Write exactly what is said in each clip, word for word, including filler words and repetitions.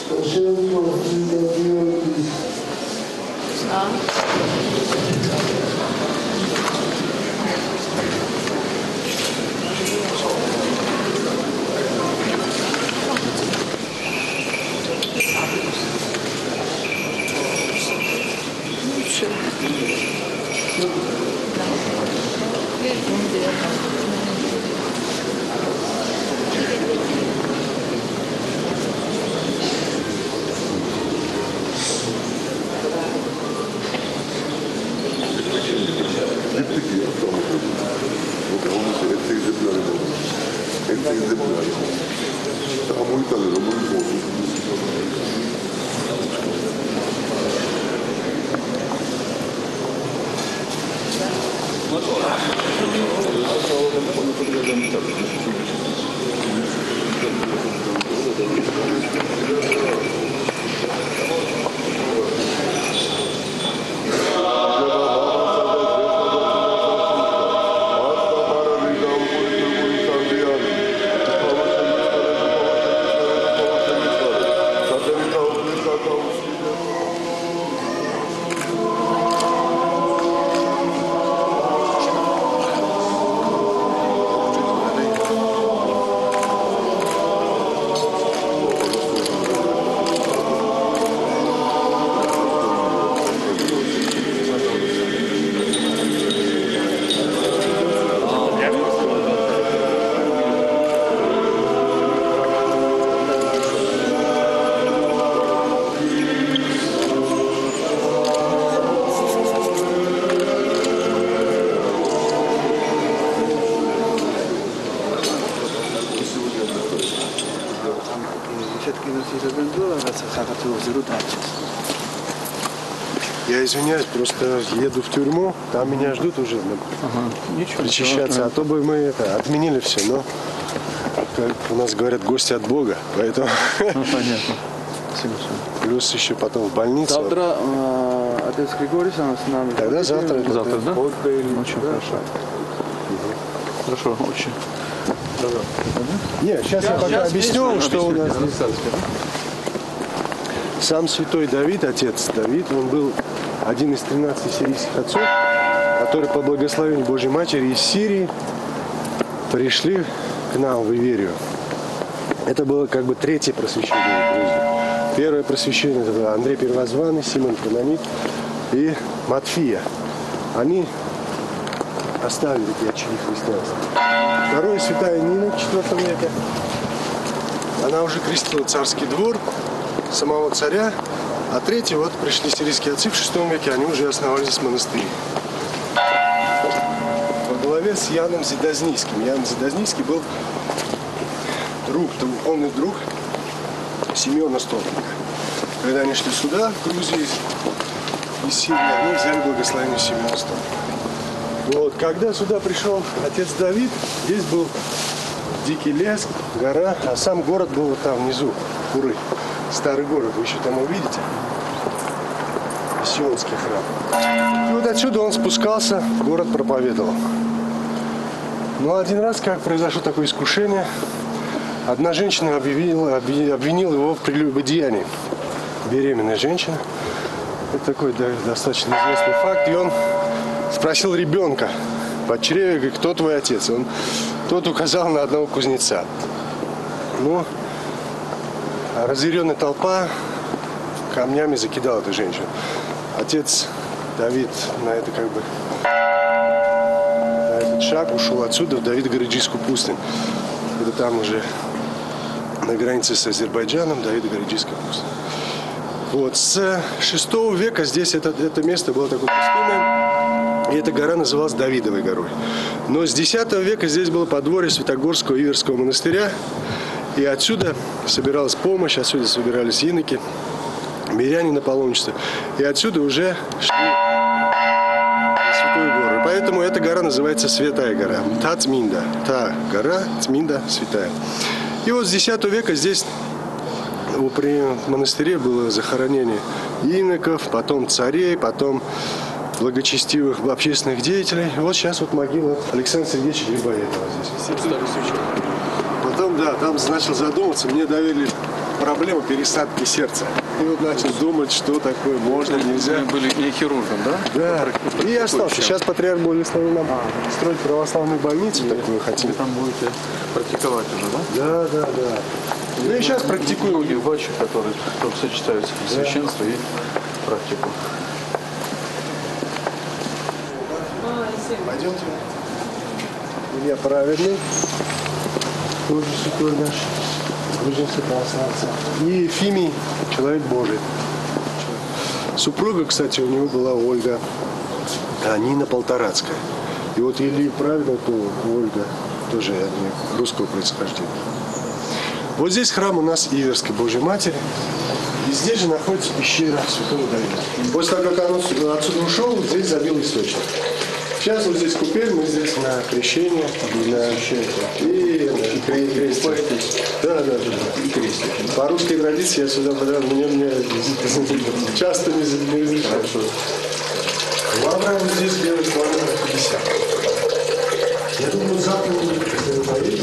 Я извиняюсь, просто еду в тюрьму, там меня ждут уже ага. причащаться, а то бы мы это, отменили все, но как у нас говорят, гости от Бога, поэтому ну, понятно. Спасибо. Плюс еще потом в больницу. Завтра э, отец Григорий сам с нами. Тогда завтра. Завтра, да? да? Очень да. хорошо. Угу. Хорошо, очень. Да, да. Нет, сейчас я, я пока сейчас объясню, объясню, что у нас здесь. Сам святой Давид, отец Давид, он был один из тринадцати сирийских отцов, которые по благословению Божьей Матери из Сирии пришли к нам в Иверию. Это было как бы третье просвещение в Грузии. Первое просвещение это было Андрей Первозванный, Симон Канонит и Матфия. Они оставили такие очаги христианства. Второе святая Нина в четвёртом веке. Она уже крестила царский двор, самого царя. А третий, вот пришли сирийские отцы в шестом веке, они уже основали здесь монастыри. Во главе с Яном Задознийским. Ян Задознийский был друг, духовный друг Симеона Столпника. Когда они шли сюда, в Грузии, из Сирии, они взяли благословение Симеона Столпника. Вот, когда сюда пришел отец Давид, здесь был дикий лес, гора, а сам город был вот там внизу, Куры. Старый город, вы еще там увидите. Сионский храм. И вот отсюда он спускался, город проповедовал. Но один раз, как произошло такое искушение, одна женщина объявила, обвинила его в прелюбодеянии. Беременная женщина. Это такой да, достаточно известный факт. И он спросил ребенка под чреве, говорит, кто твой отец? Он, тот указал на одного кузнеца. Ну, разъяренная толпа камнями закидала эту женщину. Отец Давид на это как бы на этот шаг ушел отсюда в Давидо-Гориджийскую пустыню. Это там уже на границе с Азербайджаном, Давидо-Гориджийская пустыня. Вот, с шестого века здесь это, это место было такое пустынное, и эта гора называлась Давидовой горой. Но с десятого века здесь было подворье Святогорского Иверского монастыря, и отсюда собиралась помощь, отсюда собирались иноки, миряне на паломничество, и отсюда уже шли на Святую гору. И поэтому эта гора называется Святая гора. Тацминда. Та гора, Цминда, Святая. И вот с десятого века здесь при монастыре было захоронение иноков, потом царей, потом благочестивых общественных деятелей. И вот сейчас вот могила Александра Сергеевича Грибоедова здесь. Потом, да, там начал задуматься, мне доверили проблема пересадки сердца. И вот начал думать, что такое можно, нельзя. Вы были не хирургом, да? Да, и я остался. Практикующим. Сейчас патриарх благословил нам строить православную больницу, такую хотим. Вы там будете практиковать уже, да? Да, да, да. Ну и сейчас практикуем. Многие бачи, которые там сочетаются священство и практику. Пойдемте. Илья праведный, тоже святой наш, грузинский православцы. И Ефимий, человек Божий. Супруга, кстати, у него была Ольга, а Нина Полторацкая. И вот Илья праведный, то Ольга, тоже они русского происхождения. Вот здесь храм у нас Иверской Божьей Матери. И здесь же находится пещера Святого Давида. После того, как он отсюда ушел, здесь забил источник. Сейчас вот здесь купель, мы здесь на крещение, на и, и крестик. Да, да, да. И крестик. По русской традиции я сюда подал, мне, мне часто не разрешают. Ладно, вот здесь делают ладно пятьдесят. Я думаю, завтра если вы поедете,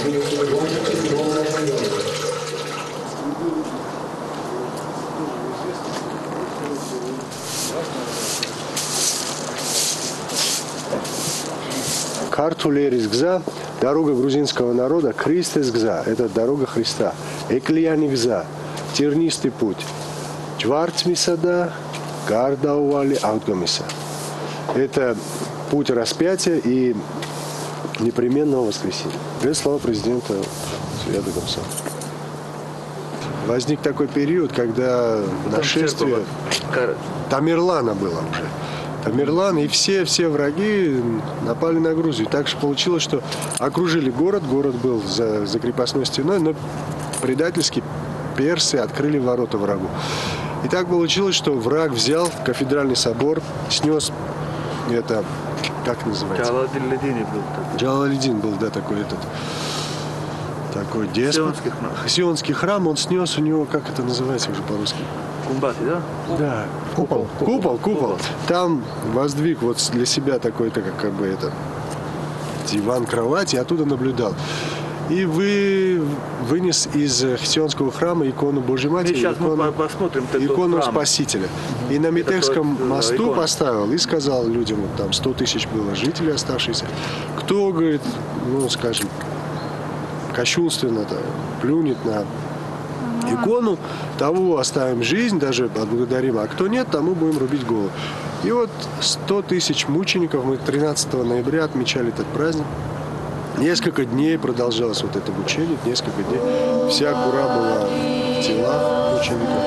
Картулерис Гза, дорога грузинского народа, Кристес Гза, это дорога Христа. Эклияни Гза, тернистый путь. Чварцмисада, Гардаували Аутгамиса. Это путь распятия и непременного воскресения. Это слова президента Света Гамса. Возник такой период, когда нашествие Тамерлана было уже. Тамерлан и все, все враги напали на Грузию. Так что получилось, что окружили город, город был за, за крепостной стеной, но предательски персы открыли ворота врагу. И так получилось, что враг взял кафедральный собор, снес это, как называется? Джалалиддин был такой. Джалалиддин был, да, такой этот, такой деспот. Сионский храм. Сионский храм, он снес у него, как это называется уже по-русски? Кумбати, да? Да. Купол. Купол, купол. Там воздвиг вот для себя такой-то, как, как бы это, диван, кровать, и оттуда наблюдал. И вы вынес из Хсионского храма икону Божьей Матери, сейчас икону, мы посмотрим икону храм. Спасителя. И на Метекском тот, мосту икона. поставил и сказал людям, вот там сто тысяч было жителей оставшихся, кто, говорит, ну, скажем, кощунственно-то плюнет на икону, того оставим жизнь, даже отблагодарим, а кто нет, тому будем рубить голову. И вот сто тысяч мучеников, мы тринадцатого ноября отмечали этот праздник. Несколько дней продолжалось вот это мучение, несколько дней. Вся кура была в телах мучеников.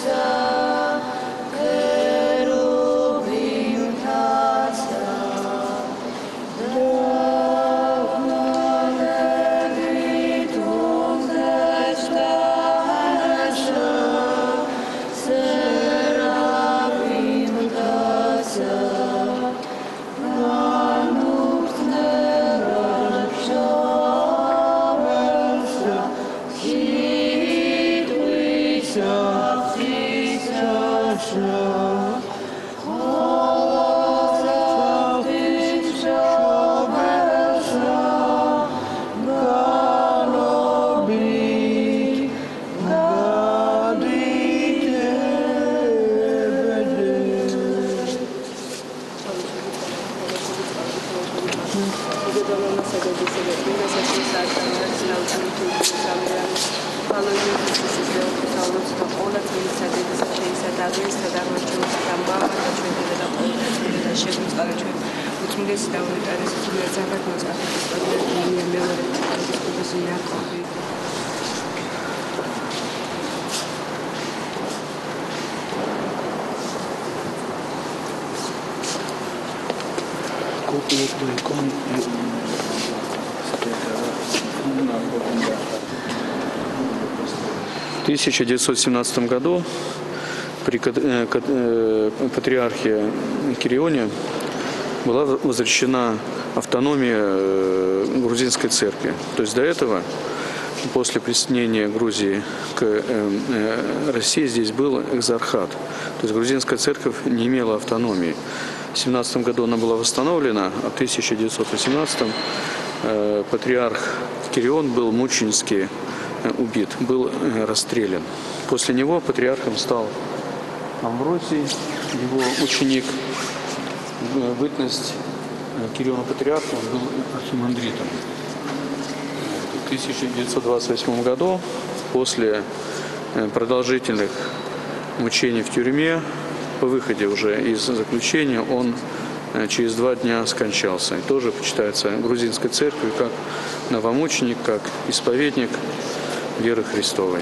В тысяча девятьсот семнадцатом году при патриархе Кирионе была возвращена автономия грузинской церкви. То есть до этого, после присоединения Грузии к России, здесь был экзархат. То есть грузинская церковь не имела автономии. В семнадцатом году она была восстановлена, а в тысяча девятьсот восемнадцатом патриарх Кирион был мученически убит, был расстрелян. После него патриархом стал Амвросий, его ученик. В бытность Кирилла Патриарха он был архимандритом. В тысяча девятьсот двадцать восьмом году, после продолжительных мучений в тюрьме, по выходе уже из заключения, он через два дня скончался. И тоже почитается грузинской церковью как новомученик, как исповедник веры Христовой.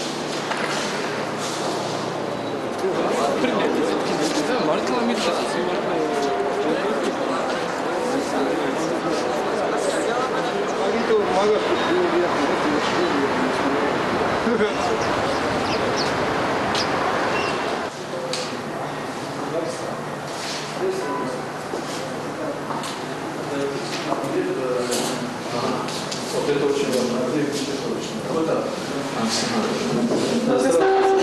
Это очень важно. Вот так. Здравствуйте.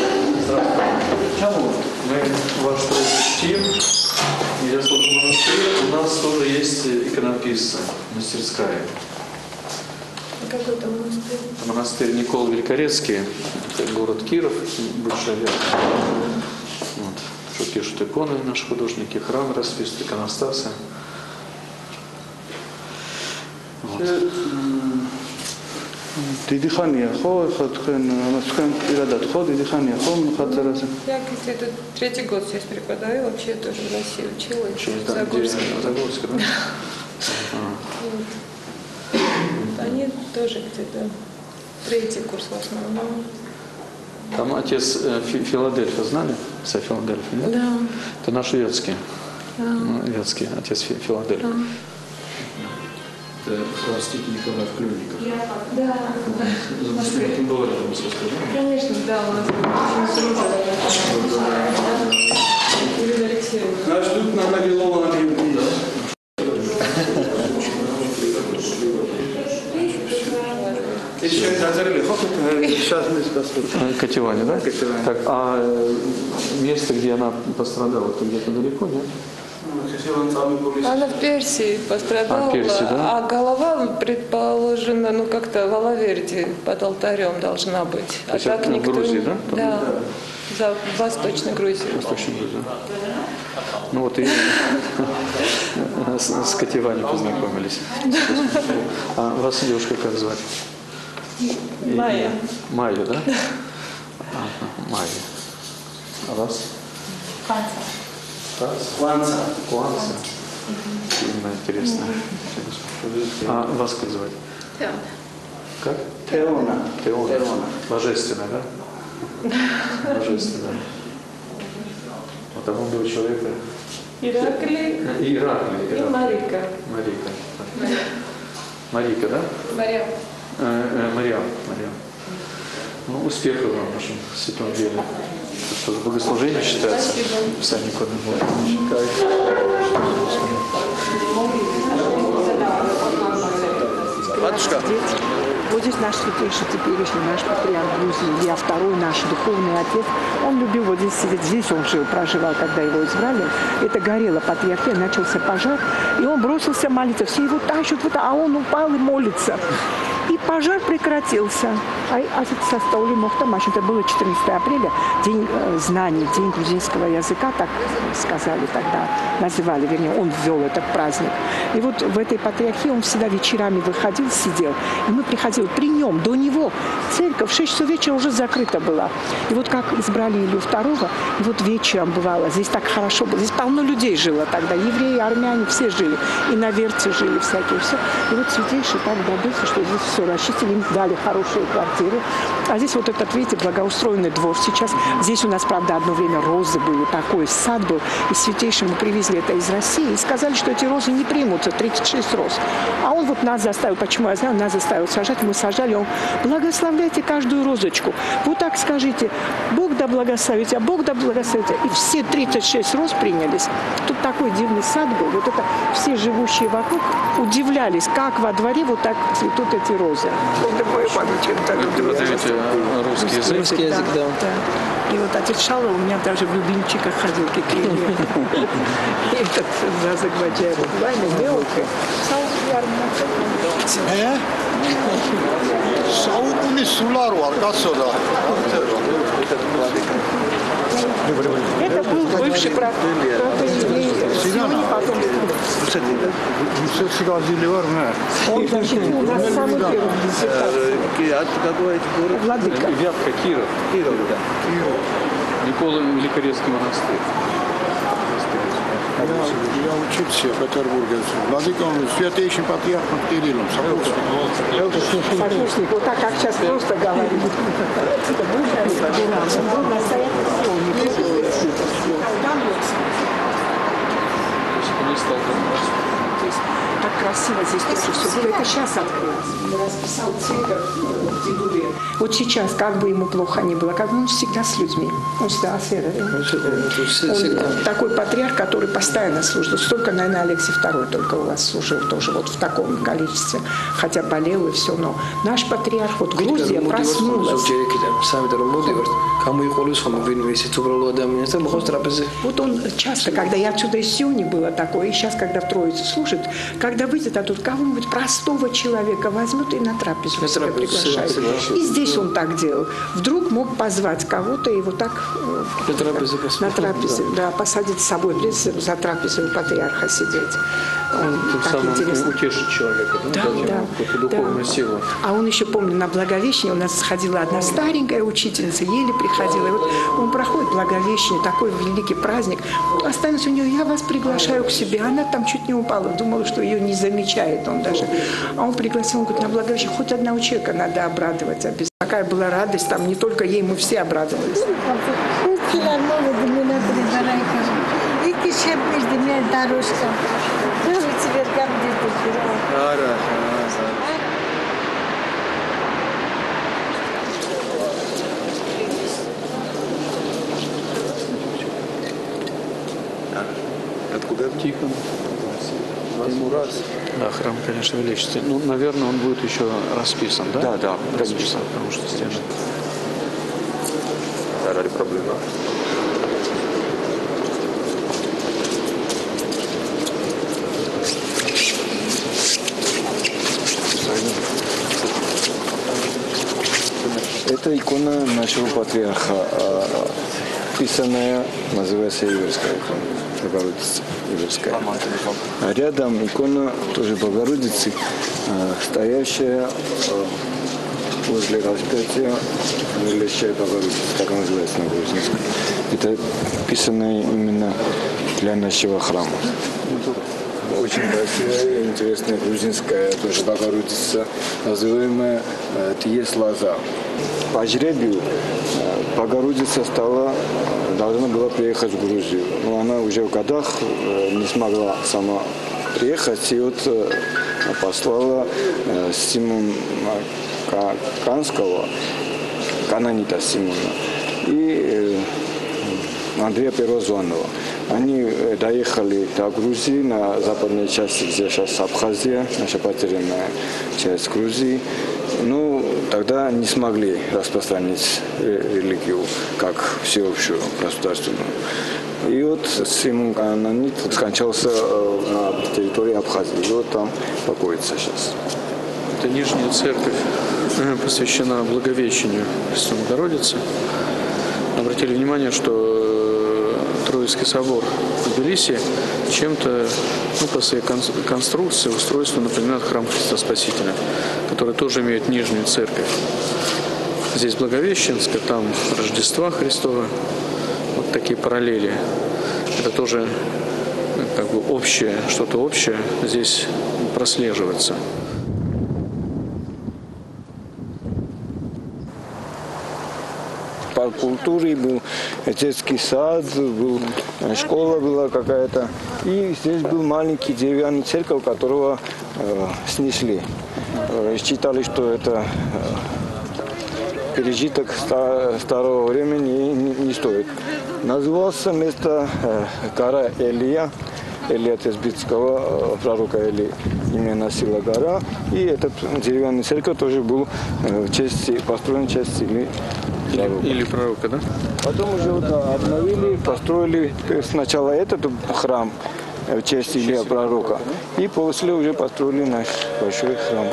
Мы ваш чтим. Я служу в монастыре. У нас тоже есть иконописцы, мастерская. Какой там монастырь? Монастырь Никола Великорецкий, это город Киров, бывшая Вятка. Вот. Что пишут иконы наши художники, храмы расписывают, иконостасы. დიდი ხანია ხო ხა თქვენ თქვენ პირადად ხო დიდი ხანია ხო მხატვარ הזה Я где-то третий год здесь преподаю, вообще тоже в России училась. Через в Загорске. Загорске, да? Вот. Они тоже где-то третий курс в основном. Там отец э, Фи- Филадельфа, знали? Отца Филадельфа, нет? Да. Это наш вятский. Да. Ну, вятский, отец Фи- Филадельф. Да. Это святитель Николай Клювников. Да. С был рядом со сказанием. Конечно, да, у нас очень дружно. Ирина Алексеевна. Значит, тут на Вавилова да? Еще разорили, сейчас мы спасибо. Катеване, да? Катеване. Так, а э, место, где она пострадала, это где-то далеко, нет? Она в Персии пострадала, А, Персии, да? а голова, предположено, ну как-то в Алаверде под алтарем должна быть. То есть это в Грузии, да? Там? Да, за Восточной Грузии. Восточной Грузии. Ну вот и с, с Катевани познакомились. А вас, девушка, как звать? Майя. Майя, да? Ага, Майя. А вас? Кванца. Куанца. Имя интересное. А вас как звать? Теона. Как? Теона. Теона. Теона. Божественная, да? Божественная. Вот там был человека. Ираклий Ираклий. и Марика. Марика. Марика, да? Мария. Э, э, Мариам. Мариам. Ну, успехов вам в вашем святом деле. Что за богослужение считается? Спасибо. Сами Матушка. Вот здесь наш святейший теперешний, наш патриарх Грузии, Илья второй, наш духовный отец. Он любил вот здесь сидеть. Здесь он жил, проживал, когда его избрали. Это горела патриархия, начался пожар. И он бросился молиться. Все его тащат, вот, а он упал и молится. И пожар прекратился. А, а со Стаули Мохтамаш, это было четырнадцатого апреля, день э, знаний, день грузинского языка, так сказали тогда, называли, вернее, он ввел этот праздник. И вот в этой патриархии он всегда вечерами выходил, сидел. И мы приходили при нем, до него. Церковь в шесть часов вечера уже закрыта была. И вот как избрали Илью второго, и вот вечером бывало, здесь так хорошо было, здесь полно людей жило тогда, евреи, армяне, все жили. И на Верте жили всякие, все. И вот святейший так добился, что здесь все расчистили, им дали хорошие квартиры. А здесь вот этот, видите, благоустроенный двор сейчас. Здесь у нас, правда, одно время розы были, такой сад был. И святейшему привезли это из России и сказали, что эти розы не примутся, тридцать шесть роз. А он вот нас заставил, почему я знаю, нас заставил сажать, мы сажали, он, благословляйте каждую розочку. Вот так скажите, Бог да благословит, а Бог да благословит. И все тридцать шесть роз принялись. Тут такой дивный сад был, вот это все живущие вокруг удивлялись, как во дворе вот так цветут эти розы. Это мой память, так Преподаете русский язык? Русский язык, да. да. И вот отец Шала у меня даже в любимчиках ходил, какие этот Жазык Баджаев. Вайна, Белка. Саус Ярмак. Э? Саукуни сулару аркасода. Это был бывший брат протоиерей Сиони, потом он защитил нас самый первый диссертацию. Владыка. Вятка, Киров. Киров, да. Никола Великорецкий монастырь. Я учился в Петербурге. Владыком святейшим патриархом Кириллом. Сапожник, вот так, как сейчас просто говорит. Это бывший аспирант, он был настоятель Сиони. Так красиво здесь тоже все было. Это сейчас открылось. Расписал церковь в Дедубе. Вот сейчас, как бы ему плохо ни было, как бы он всегда с людьми. Он всегда света. Он такой патриарх, который постоянно служил. Столько, наверное, Алексей второй только у вас служил тоже вот в таком количестве. Хотя болел и все. Но наш патриарх, вот Грузия проснулась. Вот он часто, когда я отсюда из Сиони было такое, и сейчас, когда в Троице служит, когда выйдет, а тут кого-нибудь простого человека возьмет и на трапезу на себя приглашает. И здесь он так делал. Вдруг мог позвать кого-то и вот так на трапезе, на трапезе да, посадить с собой за трапезу патриарха сидеть. Он Тем так самым интересно. утешить человека, да, Да, дать да, ему какую-то духовную да. силу. А он еще, помню, на Благовещение у нас сходила одна старенькая учительница, еле приходила. И вот он проходит Благовещение, такой великий праздник. Останется у нее, я вас приглашаю к себе. Она там чуть не упала, думала, что ее не замечает он даже. А он пригласил, он говорит, на Благовещение хоть одного человека надо обрадовать обязательно. Такая была радость, там не только ей, мы все обрадовались. Откуда? Тихон. Да, храм, конечно, величественный. Ну, наверное, он будет еще расписан, да? Да, да, Расписан, потому что стены. Ради проблема. Это икона нашего патриарха, писанная, называется Иверская икона, Богородица Иверская. А рядом икона тоже Богородицы, стоящая возле распятия Величая Богородицы, так она называется на грузинском. Это писанное именно для нашего храма. Очень красивая, интересная грузинская тоже Богородица, называемая Тиес Лаза. По жребию Богородица стала, должна была приехать в Грузию, но она уже в годах не смогла сама приехать, и вот послала Симона Канского, канонита Симона, и Андрея Первозванного. Они доехали до Грузии, на западной части, где сейчас Абхазия, наша потерянная часть Грузии. Ну, тогда не смогли распространить религию как всеобщую, государственную. И вот Симон Канонит скончался на территории Абхазии. И вот там покоится сейчас. Это Нижняя церковь, посвящена Благовещению Пресвятой Богородицы. Обратили внимание, что Троицкий собор в Тбилиси чем-то, ну, по своей конструкции, устройству напоминает храм Христа Спасителя, который тоже имеет Нижнюю церковь. Здесь Благовещенская, там Рождества Христова. Вот такие параллели. Это тоже как бы общее, что-то общее здесь прослеживается. Парк культуры был, детский сад был, школа была какая-то. И здесь был маленький деревянный церковь, которого э, снесли. Э, считали, что это э, пережиток ста- старого времени и не, не стоит. Назывался место э, гора Элия, Элия Тесбитского, э, пророка Элии. Имя носила гора. И этот деревянный церковь тоже был э, в честь, построен в честь Или Или, или пророка, да? Потом уже вот, да, обновили, построили сначала этот храм, в честь Илия пророка. И после уже построили наш большой храм.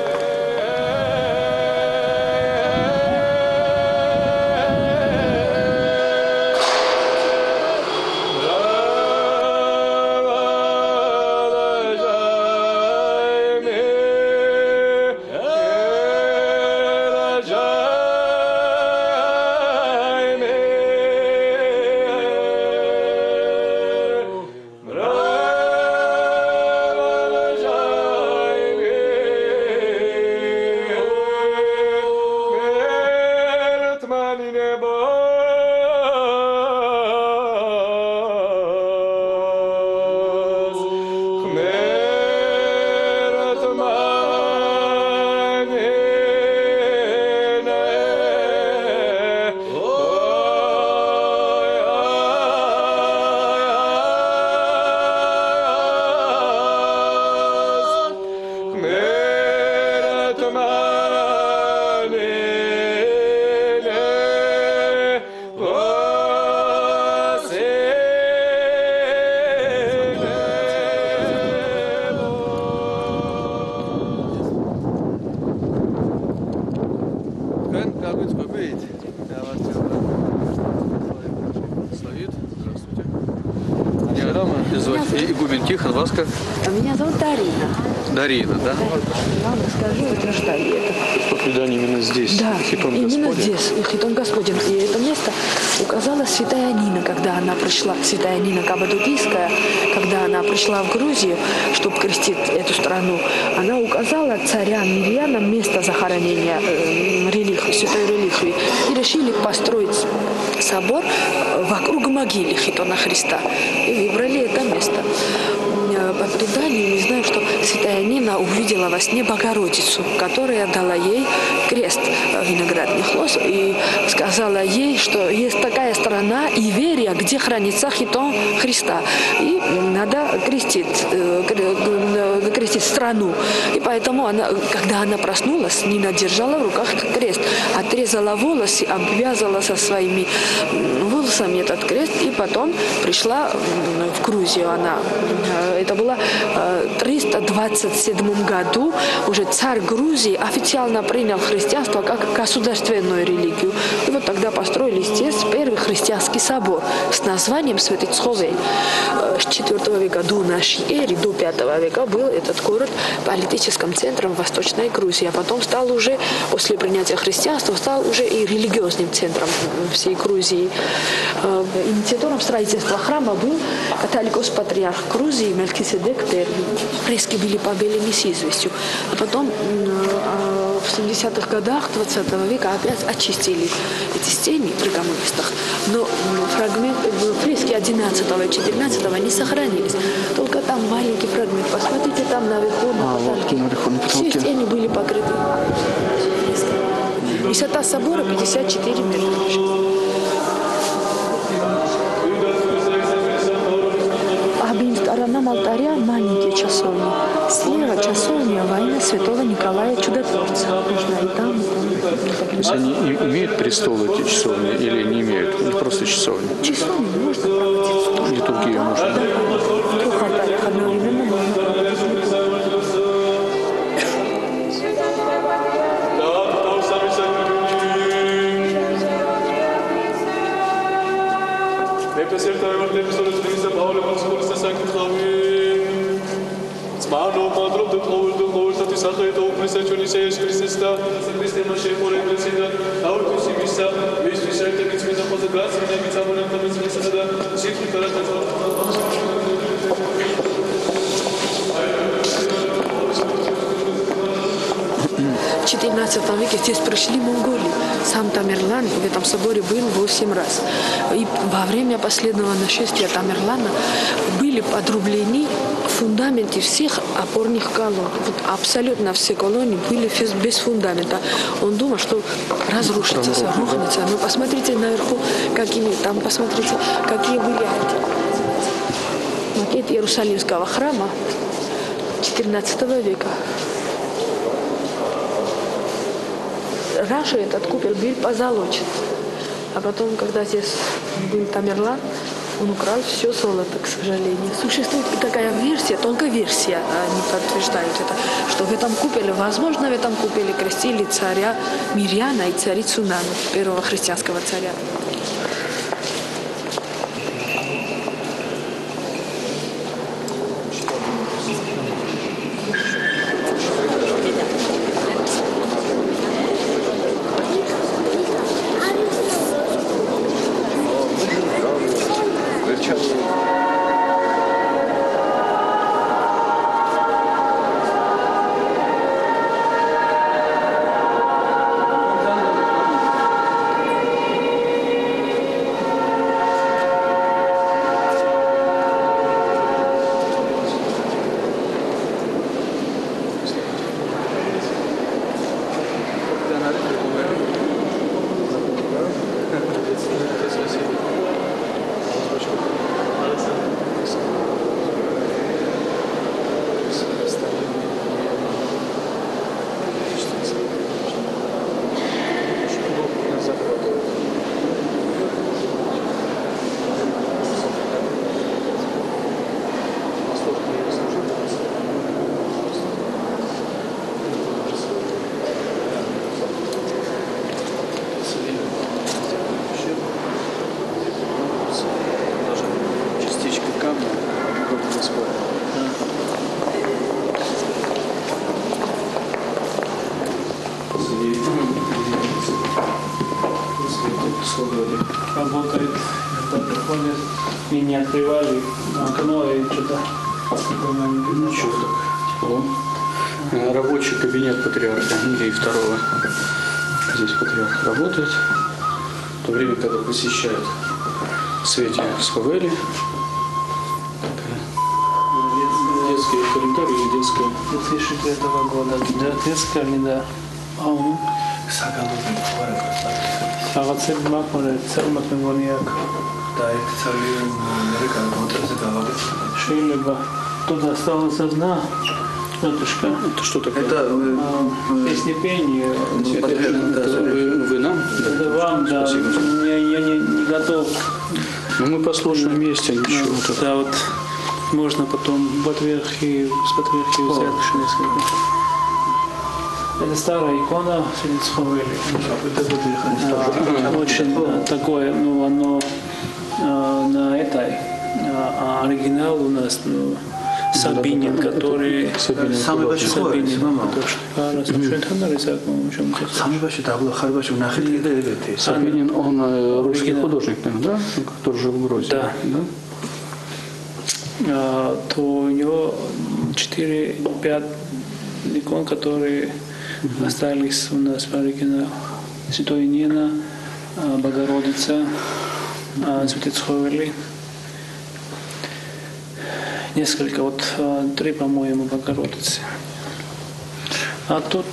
Игумен Тихон, вас как? А меня зовут Дарина. Дарина, да? Ладно, скажу, это что это? По преданию именно здесь, Да, Хитон именно Господень. здесь, Хитон Господень. И это место указала святая Нина, когда она пришла, святая Нина Каппадокийская, когда она пришла в Грузию, чтобы крестить эту страну, она указала царям Мирьянам место захоронения э, реликвии, святой реликвии. И решили построить собор вокруг могилы Хитона Христа. И выбрали это место. По преданию, не знаю, что святая Нина увидела во сне Богородицу, которая дала ей крест виноградных лоз и сказала ей, что есть такая страна Иверия, где хранится Хитон Христа. И надо крестить, крестить страну. И поэтому, она, когда она проснулась, Нина держала в руках крест, отрезала волосы, обвязала со своими волосами этот крест, и потом пришла в Грузию. Она, это было в триста двадцать седьмом году, уже царь Грузии официально принял христианство как государственную религию. И вот тогда построили здесь первый христианский собор с названием Святыцховей. С четвёртого века до нашей эры, до пятого века был этот город политическим центром Восточной Грузии, а потом стал уже, после принятия христианства, стал уже и религиозным центром всей Грузии. Инициатором строительства храма был католикос-патриарх Грузии Мелхиседек Терли. Фрески были побелены с известью. А потом в семидесятых годах двадцатого века опять очистили эти стены при коммунистах. Но фрагмент, фрески одиннадцатого и четырнадцатого не сохранились. Только там маленький фрагмент. Посмотрите, там наверху на потолке. Все стены были покрыты фресками. Высота собора пятьдесят четыре метра. Обеим сторонам алтаря маленькие часовни. Слева часовня во имя святого Николая Чудотворца. Нужно и там, и там. То есть они имеют престолы, эти часовни, или не имеют? Или просто часовни? Часовни можно проводить. Литургию можно? Да, в трех алтарях одновременно можно проводить. В четырнадцатом веке здесь пришли монголы. Сам Тамерлан в этом соборе был восемь раз. И во время последнего нашествия Тамерлана были подрублены фундаменты всех опорных колонн. Вот абсолютно все колонны были без фундамента. Он думал, что разрушится, рухнется. Но посмотрите наверху, какими там, посмотрите, какие были макет Иерусалимского храма четырнадцатого века. Раньше этот купол был позолочен. А потом, когда здесь был Тамерлан, Он украл все золото, к сожалению. Существует и такая версия, только версия, они подтверждают это, что в этом куполе, возможно, в этом куполе крестили царя Мирьяна и царицу Нану, первого христианского царя. Работает, это ходят, и не открывали окно, и что-то Ничего так. О. Рабочий кабинет патриарха Андрея второго. Здесь патриарх работает. В то время, когда посещает Свете Сховели. Детский календарь или детская? две тысячи третьего года. Да, детская или да? А он? Сагацель Макмуре, цель Макмуриак. Да, это цель Америка, вот это говорит. Шейлеба. Тут осталась одна тетушка. Это что такое? Это А, Песни пение. Это, это вы, вы нам? Это вам, да. Спасибо. Я, я не, не готов. Ну, мы послушаем вместе, ничего. Ну, так. да, вот можно потом в отверхе, с отверхи взять еще несколько. Это старая икона Святец Сховели. А, Очень да, такое, ну, оно а, на этой, а, а оригинал у нас, ну, Сабинин, который... самый большой Сабинин, мама. который шикарно. Самый большой, да, было хорошо, нахили это. Сабинин, он э, русский Оригинал. художник, наверное, да? Который жил в Грузии. Да. А, то у него четыре-пять икон, которые mm-hmm. остались у нас в оригинале. Святой Нина, Богородица, Святец Сховели. Несколько, вот три, по-моему, Богородицы. А тут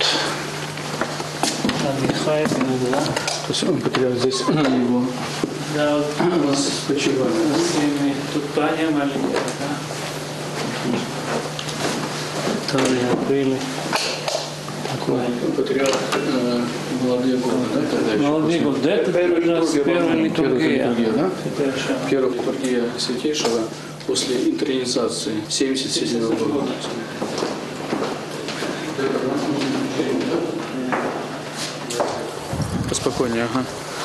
отдыхает иногда. То есть он патриарх здесь его. Да, вот У нас почивали. тут Таня маленькая, да. Тоже открыли. Такой. Патриарх э, молодые годы, да? Тогда еще Молодые после- годы. Это Первая у нас литургия, первая по-моему, литургия. первая литургия, да? Святейшая. Первая литургия Святейшего после интронизации семьдесят седьмого года. Поспокойнее, ага.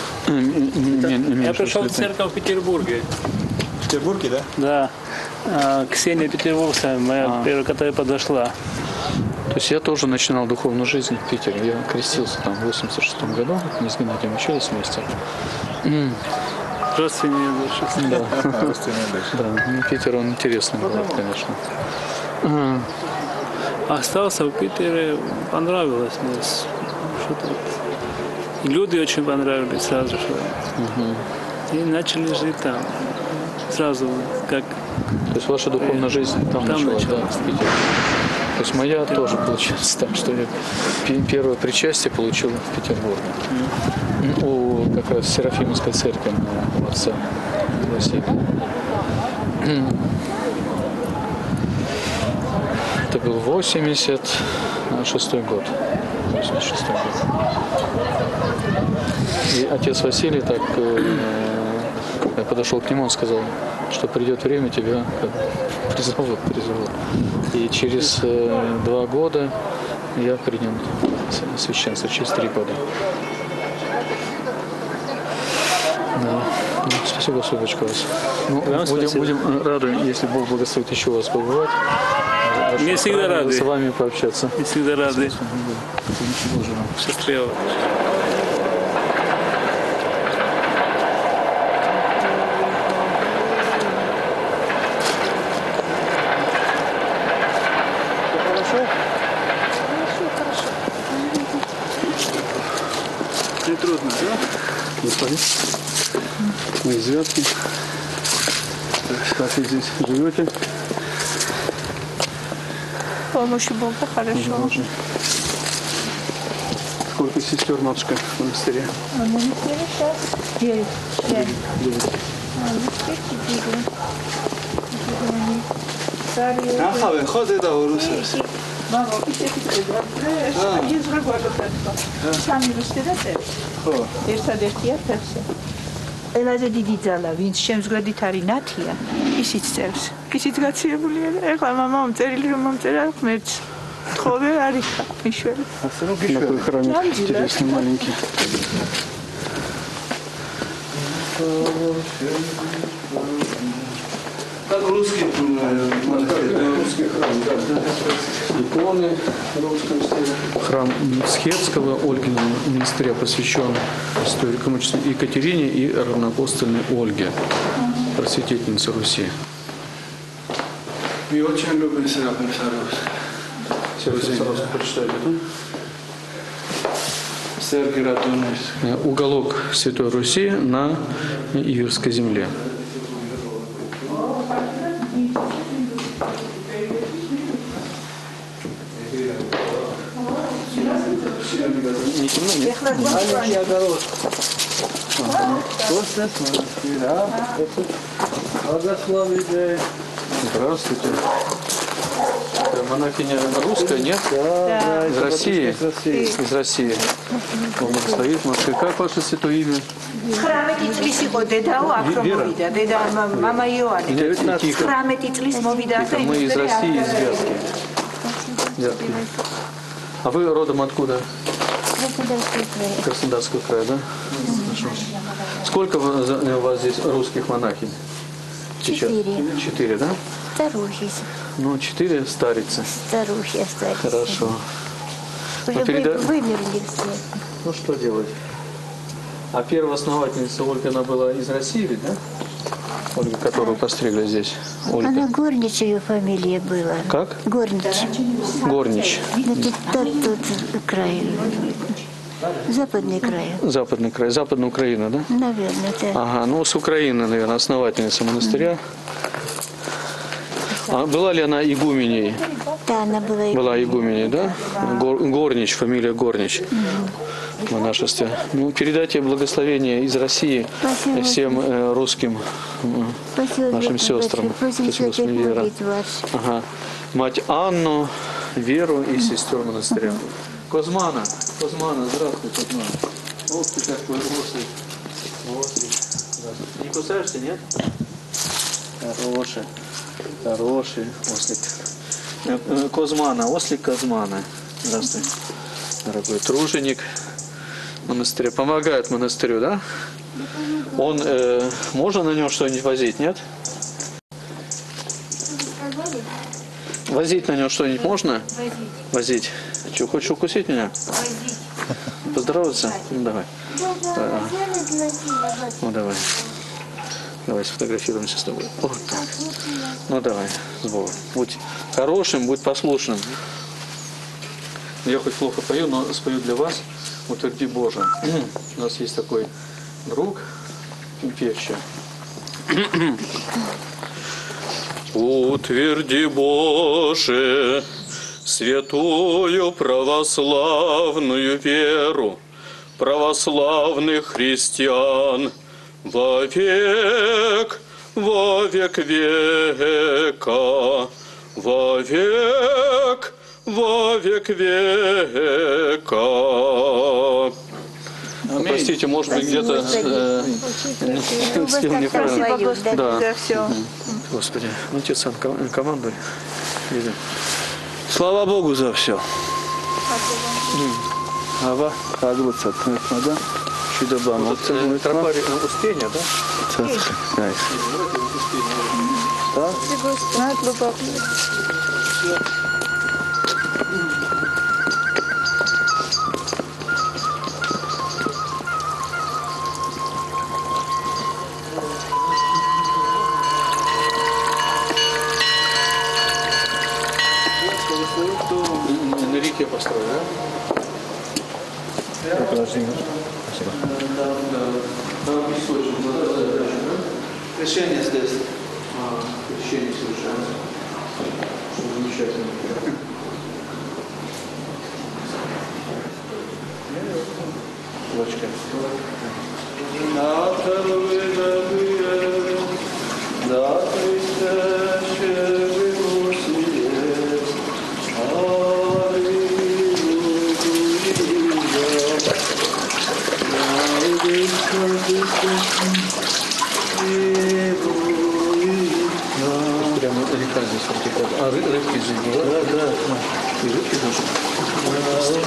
Я пришел в церковь в Петербурге. В Петербурге, да? Да. А, Ксения Петербургская, моя А. первая, которая подошла. То есть я тоже начинал духовную жизнь в Питере. Я крестился там в восемьдесят шестом году. Мы с Геннадием учились вместе. Родственные души. Да. Родственные души. Да, ну, Питер, он интересный город, конечно. Ага. Остался в Питере, понравилось мне. Что-то вот. И люди очень понравились сразу же. И начали жить там. Сразу как... То есть ваша духовная жизнь там, Там началась, да, началась. в Питере? То есть моя тоже получилась так, что я пе- первое причастие получил в Петербурге. У как раз Серафимовской церкви моего отца Василия. Это был восемьдесят шестой год. восемьдесят шестой год. И отец Василий так э, Я подошел к нему, он сказал, что придет время, тебя призовут, призовут. И через э, два года я принял священство, через три года. Да. Ну, спасибо, Субочка, вас. Ну, будем, будем рады, если Бог благословит еще вас побывать. Не всегда рады. С вами пообщаться. Не всегда рады. Счастливо. Не трудно, да? Господин, мы из Вятки. Как вы здесь живете? С помощью Бога хорошо. Сколько сестер, матушка, в монастыре? А мы не сейчас. Девять. Пять. А, ну, четыре. Четыре. Ага, выходит, да, у Руси. Мама, один с другой Сами რუსთედათე? ხო. ერთადერთია ფეხზე. ყველაზე დიდი ძალა, ვინც შემსგვერდით არის ნათია, ისიც წერს. ისიც გაციებულია და ეხლა მამამ წერილი რომ მომწერა ღმერთს. თხოვე არის მიშველი. ასე რომ გიშველი. Храмик интересный, маленький. Как русский, русский храм, да. Иконы в русском стиле. Храм Схетского Ольгиного монастыря посвящен святой великомученице Екатерине и равноапостольной Ольге, просветительнице Руси. Мы очень любим Серафим Саровский. Серафим Саровский прочитали, да? Сергий Радонежский. Уголок Святой Руси на Иверской земле. Не темно, нет? Маленький огород. Просто смотри, да? Благословите. Здравствуйте. Это монахиня русская, нет? Да, Из России? Из России. Из России. Бог благословит. Матушка, как ваше святое имя? ცხრამეტი წლის იყო დედაო აქ რომ მოვიდა деда мама Иоанне ცხრამეტი წლის მოვიდა და Мы из России, из Вятки. Вятки. А вы родом откуда? Краснодарского края, да? Хорошо. Сколько у вас здесь русских монахинь? Четыре. Четыре, да? Старухи. Ну, четыре старицы. Старухи остались. Хорошо. Уже Ну, переда- вы- вымерли все. Ну, что делать? А первая основательница Ольга, она была из России, ведь, да? Ольга, которую постригли здесь. Ольга. Она Горнич, ее фамилия была. Как? Горнич. Горнич. Это тот, тот край. Западный край. Западный край. Западная Украина, да? Наверное, да. Ага, ну с Украины, наверное, основательница монастыря. А была ли она игуменей? Да, она была. Была игуменей, да? Гор- Горнич, фамилия Горнич. В монашестве. Ну, передайте благословение из России Спасибо. всем э, русским э, Спасибо, нашим Бог, сестрам. Просим Спасибо, святых Господи, Вера. молитв ваших. Ага. Мать Анну, Веру и сестер монастыря. Козмана, Козмана, здравствуй, Козмана. Ох ты какой рослый. Рослый. Здравствуй. Не кусаешься, нет? Хороший. Хороший ослик. Э, э, Козмана, ослик Козмана. Здравствуй. Дорогой труженик монастыря. Помогает монастырю, да? Он, э, можно на нем что-нибудь возить, нет? Возить на нем что-нибудь можно? Возить. Что, хочешь укусить меня? Возить. Поздороваться? Ну, давай. Да. Ну, давай. Давай сфотографируемся с тобой. Вот так. Ну, давай, с Богом. Будь хорошим, будь послушным. Я хоть плохо пою, но спою для вас. Утверди Боже. У нас есть такой друг, певчий. Утверди, Боже, святую православную веру православных христиан во век, во век века, во век, во век века. простите, может быть, где-то э, сделал неправильно. Спасибо, Господи, Да. за все. Господи, отец, командуй. Слава Богу за все. Hava razılık etmeden şu da bana Вот тропарь Успения, да? Да? Знает глубоко. На реке построил, да? Крещение здесь. А, крещение совершенно. Что замечательно. Лочка. Прямо река здесь протекает. А ры- рыбки здесь бывают? Да, да. И рыбки даже.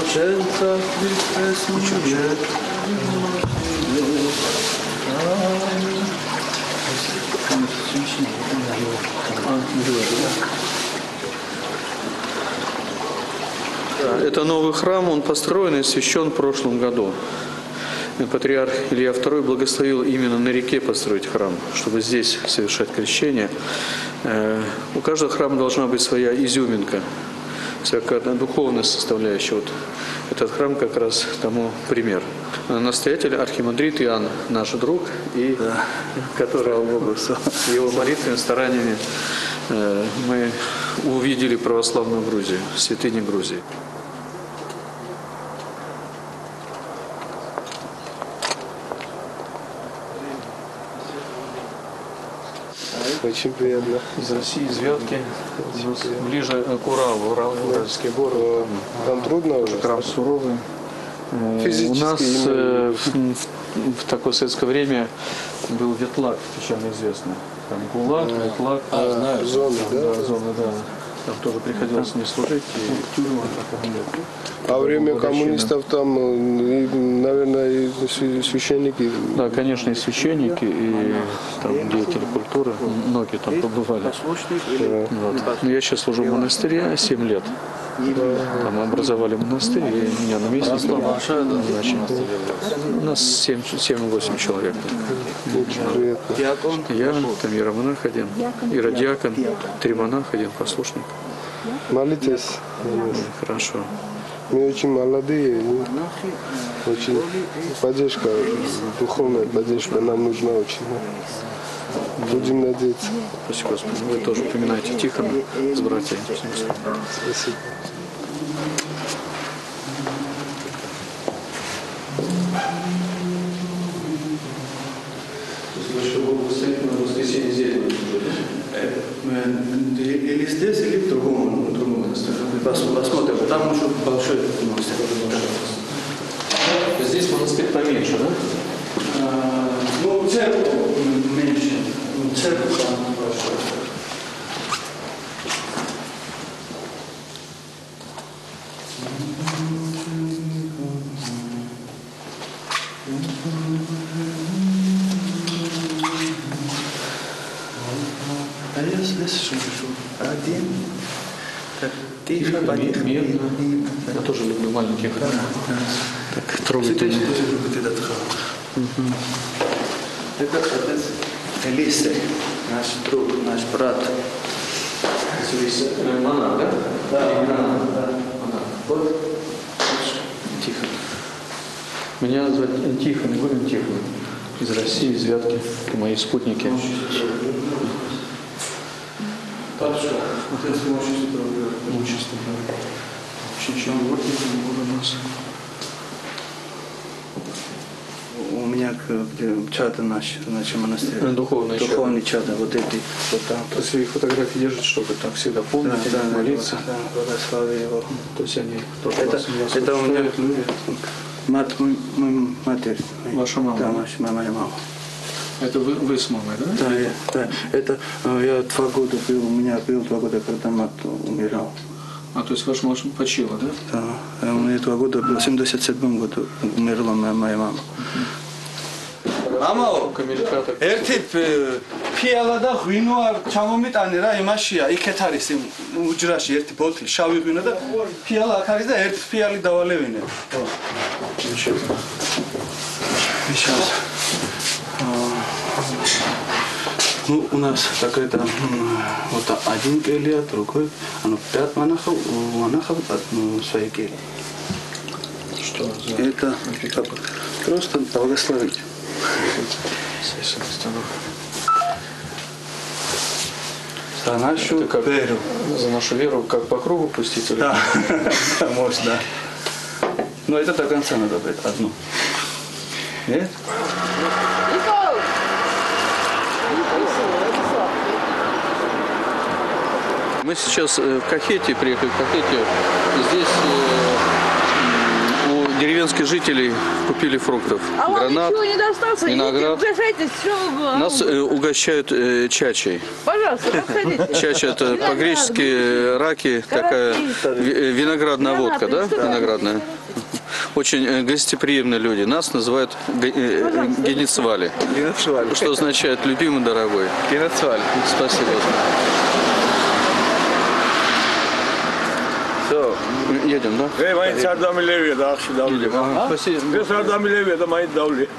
Да, это новый храм, он построен и освящен в прошлом году. Патриарх Илья второй благословил именно на реке построить храм, чтобы здесь совершать крещение. Э, У каждого храма должна быть своя изюминка, всякая духовная составляющая. Вот этот храм как раз тому пример. Настоятель архимандрит Иоанн, наш друг, и да. который его молитвами, стараниями э, мы увидели православную Грузию, святыню Грузии. Очень приятно. Из России, из Вятки, ближе к Уралу, Урал, Уральские горы. Там трудно уже? Храм суровый. Э, Физически У нас именно. э, в, в- в такое советское время был Ветлаг, печально известный. Там ГУЛАГ, Ветлаг. А, знаю. Зоны, да? Да, зоны, да. Там тоже приходилось не служить. И... А во время коммунистов там, э, и, наверное, и свя- священники. Да, конечно, и священники, и там деятели культуры, многие там побывали. Вот. Но я сейчас служу в монастыре семь лет. Там образовали монастырь, и меня на месте назначили. У нас семь-восемь человек. Очень приятно. Я, там иеромонах один, иродиакон, три монаха, один послушник. Молитесь. Хорошо. Мы очень молодые, и очень поддержка, духовная поддержка нам нужна очень. Будем надеяться. Спасибо, Господи. Вы тоже упоминаете Тихона с братьями. Спасибо. Или здесь, или в другом, в другом монастыре. Посмотрим. Там уже большой монастырь. Здесь монастырь поменьше, да? А, ну, церковь меньше. Церковь там большой. А я здесь слышу один. Так, тихо, потихо. Медленно. Я тоже люблю маленькие храмы. Так, трогательно. Здесь тоже любит этот храм. Это отец Элисей, наш друг, наш брат. Монах, да? Да, да. Вот. Тихон. Меня зовут Тихон, Игорь Тихон. Из России, из Вятки. Это мои спутники. Папочка, отец имущество. Имущество. Чуть-чуть вот у нас. У меня где чата наш, наш монастырь. Духовный чат. Духовный чат, вот эти, вот там. То есть свои фотографии держат, чтобы так всегда помнить, Да, да, молиться. да, благослови его. То есть они тоже Это, вас не это у меня осуждают, люди. Мать, мой, мой матерь. Ваша мама? Да, моя, моя мама. Это вы, вы с мамой, да? Да, я, да. Это э, я два года был, у меня был два года, когда мать умирал. А, то есть ваша мама почила, да? Да, у меня два года было, в семьдесят седьмом году умерла моя, моя мама. Мама, ერთი ფიალა და ღვინო არ ჩამომიტანე რა იმაშია, იქეთ არის იმ უჯრაში ერთი ბოთლი, შავი ღვინო და ფიალა აქ არის და ერთი ფიალი დავალევინე. Сейчас. Ну, у нас такая-то вот один келия, другой, оно пять монахов, у монахов ну, свои кели. Что за... Это как, просто благословить. За нашу как, веру. За нашу веру, как по кругу пустить? Или... Да, может, да. Но это до конца надо быть, одну. Нет? Мы сейчас в Кахете, приехали в Кахете. Здесь у деревенских жителей купили фруктов. А гранат, вам ничего не достался? виноград. Идите, что вы... Нас угощают чачей. Пожалуйста, подходите. Чача – это по-гречески раки, такая виноградная водка, да? Виноградная. Очень гостеприимные люди. Нас называют генецвали. Что означает любимый, дорогой. Генецвали. Спасибо. Все. Едем, да? Эй, мои цардами левее, да, сюда. Спасибо. Вы цардами левее, да, мои давли.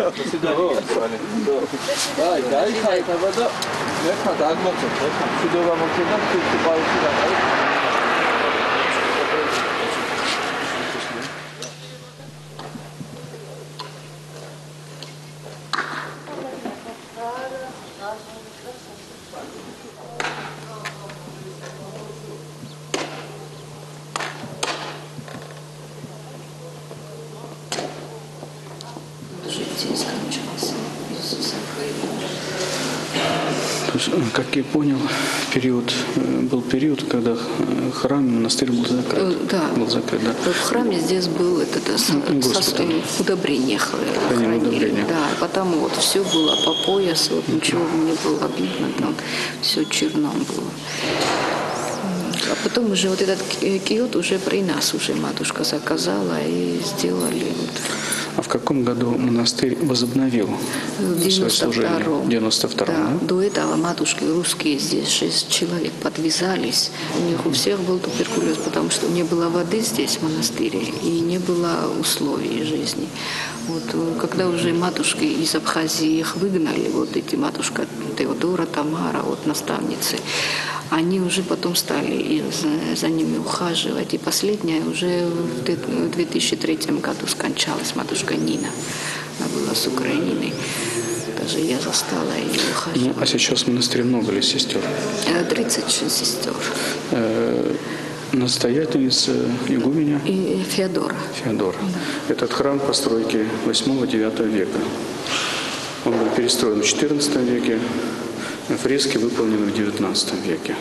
Как я понял, период, был период, когда храм, монастырь был закрыт. Да. Был закрыт, да. В храме здесь был это, это со, со, удобрение хранили. Удобрение. Да, потому вот все было по поясу, вот ничего не было видно, там все черном было. А потом уже вот этот киот уже при нас уже матушка заказала и сделали. Вот. А в каком году монастырь возобновил свое служение? В девяносто втором. Да. Да? До этого матушки русские здесь, шесть человек подвязались. У них у всех был туберкулез, потому что не было воды здесь в монастыре и не было условий жизни. Вот, когда уже матушки из Абхазии их выгнали, вот эти матушка Теодора, Тамара, вот наставницы, они уже потом стали за, за ними ухаживать. И последняя уже в две тысячи третьем году скончалась матушка Нина. Она была с Украины. Даже я застала ее ухаживать. Ну, а сейчас в монастыре много ли сестер? тридцать шесть сестер. Э, настоятельница игуменя? И Феодора. Феодора. Да. Этот храм постройки восьмого-девятого века. Он был перестроен в четырнадцатом веке. Фрески выполнены в девятнадцатом веке.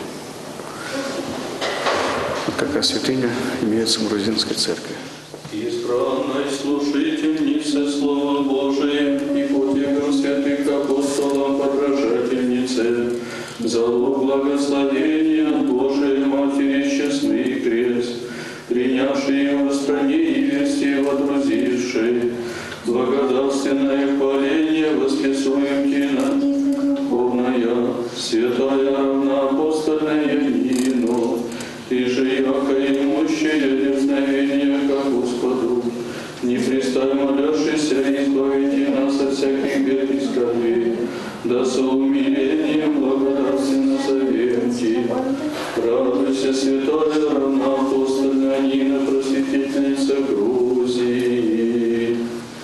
Вот какая святыня имеется в грузинской церкви. Избранной слушательнице Слова Божия и подвигом святых апостолов подражательнице, залог благословения Божией Матери честный крест, принявший его в стране и версии водрузивший, благодарственное хваление воскресуем Тина, полная, святая равноапостольная Нина, ты же яко имущая дерзновение ко Господу, не пристай молящийся избавите нас от всяких бед и скорбей, да со умилением благодарственно завети. Радуйся, святая равноапостольная Нина, просветительница Грузии.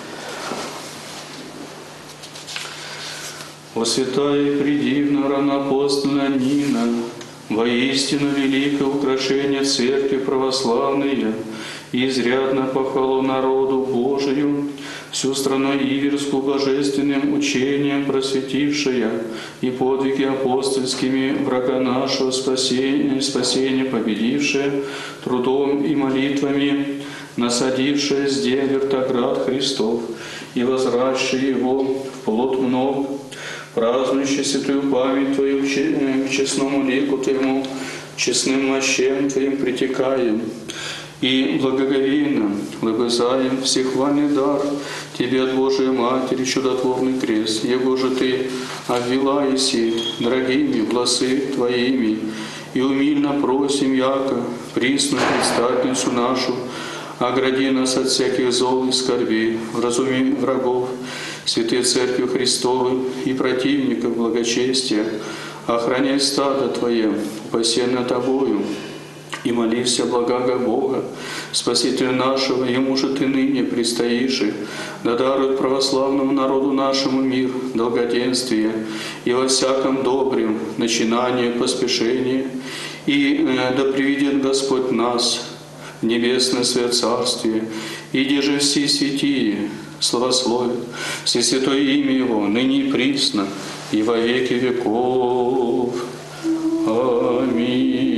О святая и предивна равноапостольная Нина, воистину великое украшение Церкви православной, и изрядно похвалу народу Божию, всю страну Иверскую божественным учением просветившая и подвиги апостольскими врага нашего спасения, спасения победившая, трудом и молитвами насадившая здесь вертоград Христов и возрасший его в плод много, празднующий святую память Твою к честному лику Твоему, честным мощам Твоим притекаем, и благоговейно лобызаем всехвальный дар Тебе от Божией Матери, чудотворный крест, его же Ты обвела еси дорогими власы Твоими, и умильно просим, яко присную предстательницу нашу, огради нас от всяких зол и скорбей, вразуми врагов, святые Церкви Христовы и противников благочестия, охраняй стадо Твое, упасенное Тобою, и молись о благах Бога, Спасителя нашего, Ему же Ты ныне предстоишь, да дарует православному народу нашему мир, долгоденствие и во всяком добрем начинании, поспешении, и э, да приведет Господь нас в небесное Свое Царствие, и деже все святие славословят все святое имя Его, ныне и присно, и во веки веков. Аминь.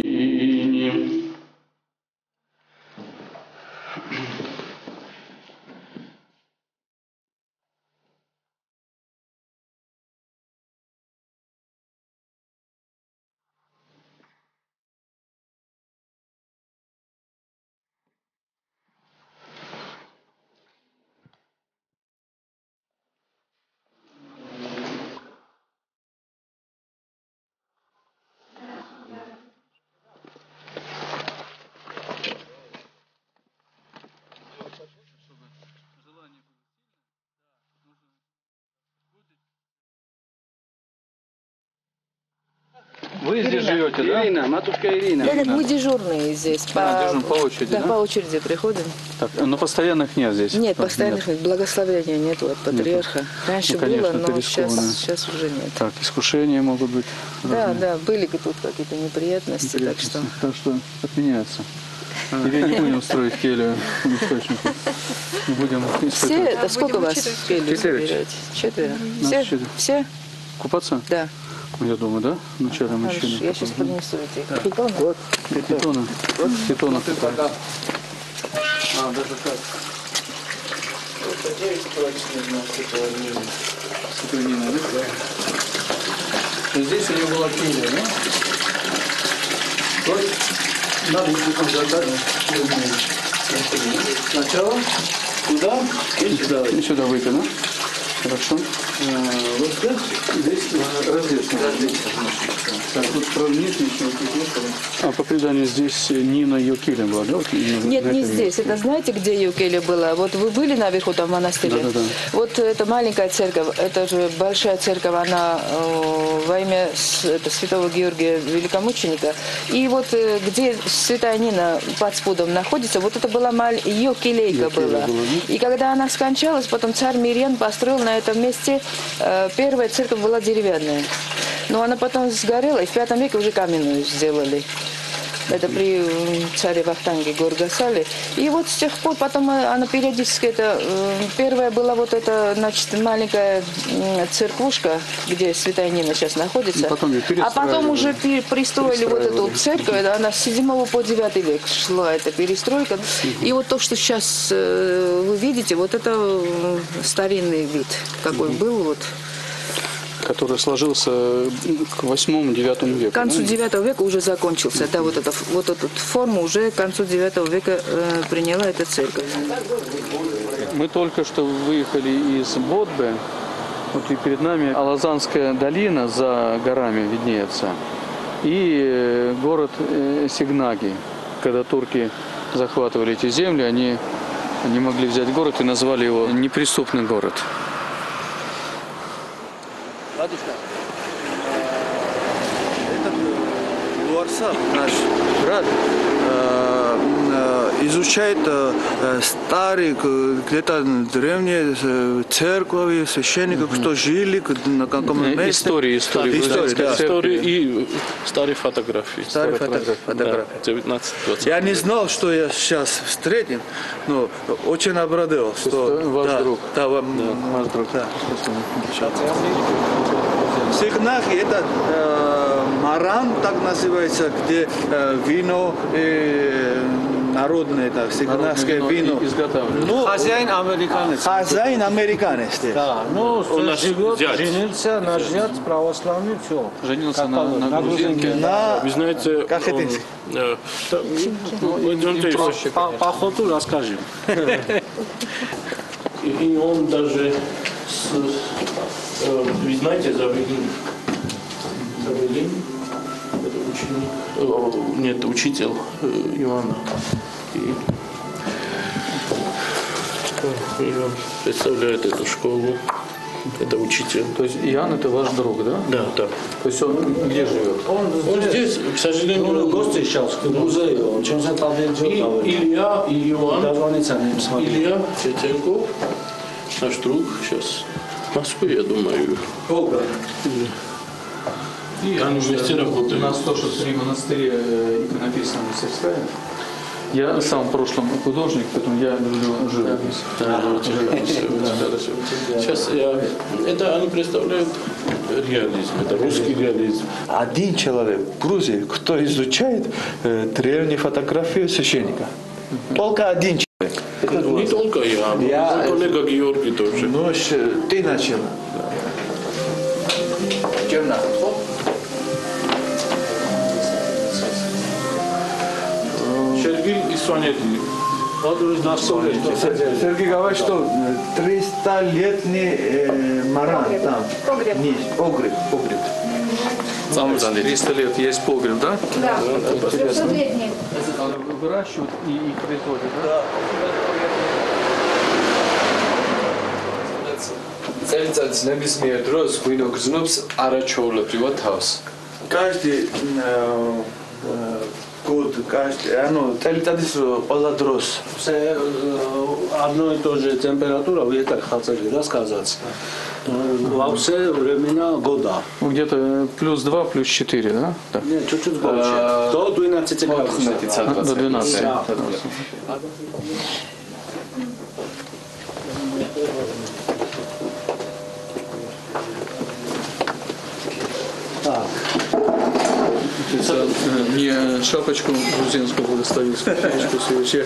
Вы здесь живете, да? Ирина, матушка Ирина. Да, мы дежурные здесь. По, А, дежурим по очереди, да, да? по очереди приходим. Так, но постоянных нет здесь? Нет, Так, постоянных нет. Благословения нет от патриарха. Раньше Ну, конечно, было, это но сейчас, рискованно. сейчас уже нет. Так, искушения могут быть. Да, разные. да, были тут какие-то неприятности, так что... Так что отменяется. Или не будем строить келью в источнике. Не будем Все, испытывать. да сколько вас в келью Четыре. собираете? Четверо. Нас Все? четыре. Все? Купаться? Да. Я думаю, да? Вначале Хорошо, мужчины. я сейчас принесу эти питоны. Вот. Питона. Питона. А, даже так. Здесь у него была келья, да? Вот надо будет задать. Сначала туда и сюда. И сюда выйти, да? Хорошо. А, вот здесь, здесь различно. Так, вот про внешний еще А по преданию здесь Нина Йокеля была, да? Вот именно Нет, на не этом здесь. месте. Это знаете, где Юкеля была? Вот вы были наверху там в монастыре? Да, да, да. Вот эта маленькая церковь, это же большая церковь, она э, во имя с- это, святого Георгия Великомученика. И вот э, где святая Нина под спудом находится, вот это была маль... ее келейка Её келия была. была, да? И когда она скончалась, потом царь Мирьен построил на этом месте, э, первая церковь была деревянная. Но она потом сгорела, и в пятом веке уже каменную сделали. Это при м, царе Вахтанге Горгасале. И вот с тех пор потом э, она периодически, это, э, первая была вот эта, значит, маленькая м, церквушка, где святая Нина сейчас находится. И потом её а потом уже пе- пристроили вот эту Перестраивали. церковь, она с седьмого по девятый век шла эта перестройка. И вот то, что сейчас э, вы видите, вот это э, старинный вид, какой был вот. Который сложился к восьмому-девятому веку. К концу да? девятого века уже закончился. Да, вот эта вот эту форму уже к концу девятого века э, приняла эта церковь. Мы только что выехали из Бодбе. Вот и перед нами Алазанская долина за горами виднеется. И э, город э, Сигнаги. Когда турки захватывали эти земли, они не могли взять город и назвали его неприступный город. Батюшка, этот Луарса, наш брат, э, э, изучает э, старые, э, где-то древние э, церкви, священников, кто жили, на каком Э, месте. истории, истории. Истории, да. Истории и старые фотографии. Старые фото- фотографии. девятнадцать-двадцать. Я не знал, что я сейчас встретим, но очень обрадовался, что это ваш да, друг. Да, вам, Ваш друг. да. Сигнаги это э, маран, так называется, где э, вино и народное, так, сигнальское вино. Ну, Хозяин американец. Хозяин американец. Да, ну, Он наш живет, зять. женился, наш зять православный, все. Женился на, на грузинке. На... Вы знаете, Как это? он, э, та- ну, идемте Проще. По, по ходу расскажем. И, и он даже, с, э, вы знаете, Завелин, Завелин, это ученик, э, нет, учитель э, Иоанна. И, э, и он представляет эту школу, это учитель. То есть Иоанн это ваш друг, да? Да, да. То есть он где живет? Он здесь, к сожалению, Ну, гости сейчас к музею. Чем же там и Илья, и Иоанн, Илья Фетенков, наш друг сейчас в Москве, я думаю. Ого. И они вместе У работают. нас тоже при монастыре э, написана мастерская. Я сам в прошлом художник, поэтому я люблю живопись. Да, да, очень хорошо, очень хорошо. Сейчас я, это они представляют реализм, это русский реализм. Один человек в Грузии, кто изучает э, древние фотографии священника. Только один человек. Это Не только я, Я- мой коллега Георгий тоже. Ну, ш- ты начал. Чем начал? Сергей и Сонети. Вот уже на столе. Сергей говорит, что триста-летний э, маран там. Погреб. Низ, погреб, погреб. триста лет есть погреб, да? Да, трехсотлетний. Выращивают и, и производят, да? წელიწადის ნებისმიერ დროს ღვინო გრძნობს არაჩვეულებრივად თავს. Каждый э, э, год, каждый, оно, წელიწადის ყველა დროს. Все одно и то же температура, ветер хацели, да, сказать. Во все времена года. Ну, где-то плюс два, плюс четыре, да? Так. Нет, чуть-чуть больше. До двенадцати градусов. До двенадцати. Да. Так. Мне шапочку грузинскую благословил, спичечку свою чек.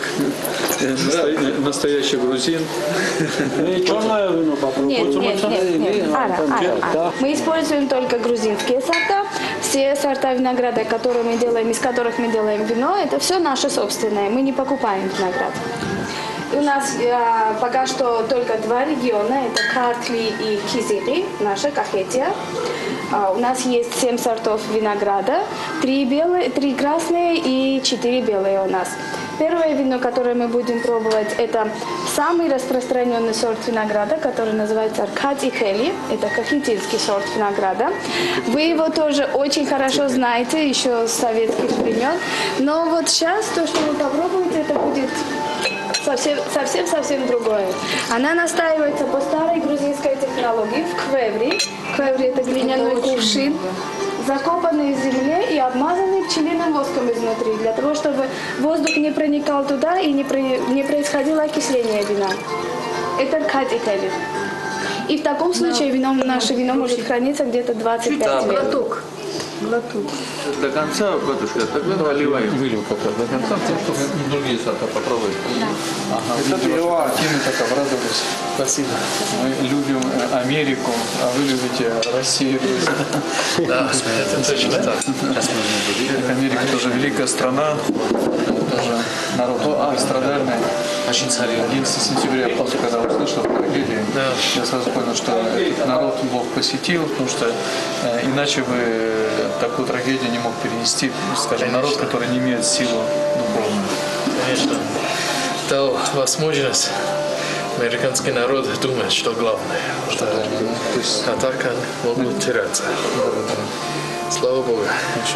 Настоящий грузин. Черное вино попробуйте. Нет, нет, нет, нет. Ара, ара, ара. Мы используем только грузинские сорта. Все сорта винограда, которые мы делаем, из которых мы делаем вино, это все наше собственное. Мы не покупаем виноград. У нас э, пока что только два региона, это Картли и Кизири, наша Кахетия. А, у нас есть семь сортов винограда, три белые, три красные и четыре белые у нас. Первое вино, которое мы будем пробовать, это самый распространенный сорт винограда, который называется Аркадий Кели. Это кахетинский сорт винограда. Вы его тоже очень хорошо знаете, еще с советских времен. Но вот сейчас то, что вы попробуете, это будет совсем-совсем другое. Она настаивается по старой грузинской технологии в квевре. Квевре – это глиняной кувшин, закопанный в земле и обмазанный пчелиным воском изнутри, для того, чтобы воздух не проникал туда и не, при, не происходило окисление вина. Это Аркадий Кели. И в таком случае вино, наше вино может храниться где-то двадцать пять лет. Глоток. Глоток. До конца, батюшка, тогда наливай. Вылил как раз до конца, тем, кто другие сорта попробует. Да. Ага, это пиво. Тимы так обрадовались. Спасибо. Мы любим Америку, а вы любите Россию. Да, это точно так. Америка тоже великая страна, тоже народ страдальный. одиннадцатого сентября, после когда услышал трагедию, я сразу понял, что этот народ Бог посетил, потому что э, иначе бы такую трагедию не мог перенести, скажем, народ, который не имеет силу духовную. Конечно. Дал возможность американский народ думать, что главное. Что, да, да. Есть... А так он могут теряться. Да, да. Слава Богу.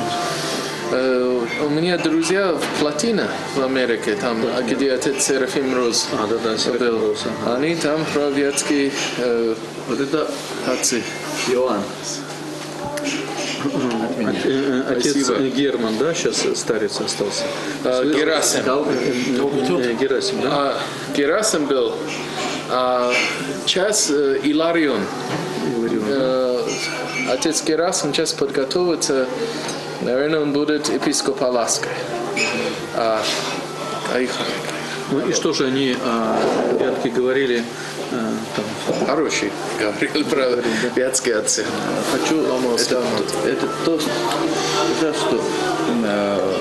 Uh, у меня друзья в Платино в Америке, там, где отец Серафим Роз а, да, да, Серафим был. Роз, ага. Они там правоверские uh, вот это отцы. Иоанн. Отец Герман, да, сейчас старец остался? А, Герасим. Герасим, да? А, Герасим был. А, сейчас uh, Иларион. Uh, отец Герасим сейчас подготовится. Наверное, он будет епископ Аляски. А а их Ну и что же они, а, вятки говорили, а, там, хорошие, говорили про вятские отцы. Хочу это, это то, это что э,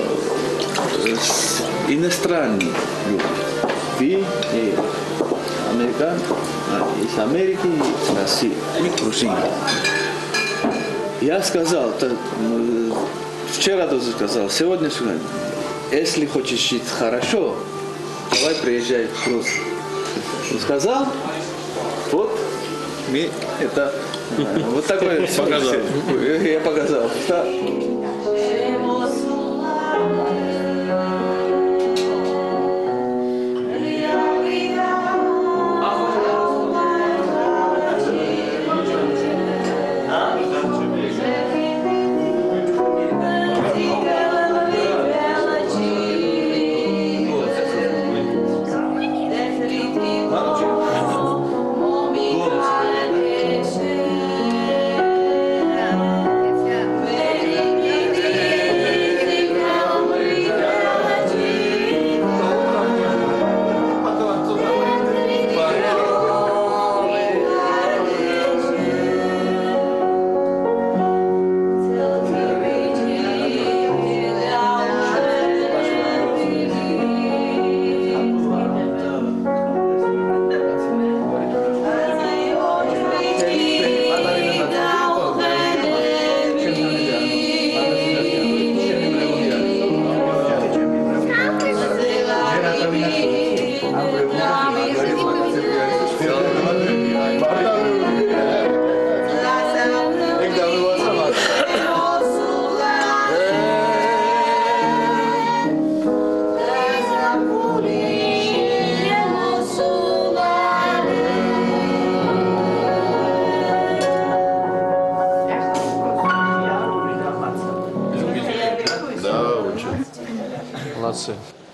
иностранные люди. Вы и американ, из Америки, из России, и Грузии. Я сказал, то, вчера тоже сказал, сегодня сказал, если хочешь жить хорошо, давай приезжай в Грузию. Сказал, вот мне это вот такое показал. Я показал. Молодцы.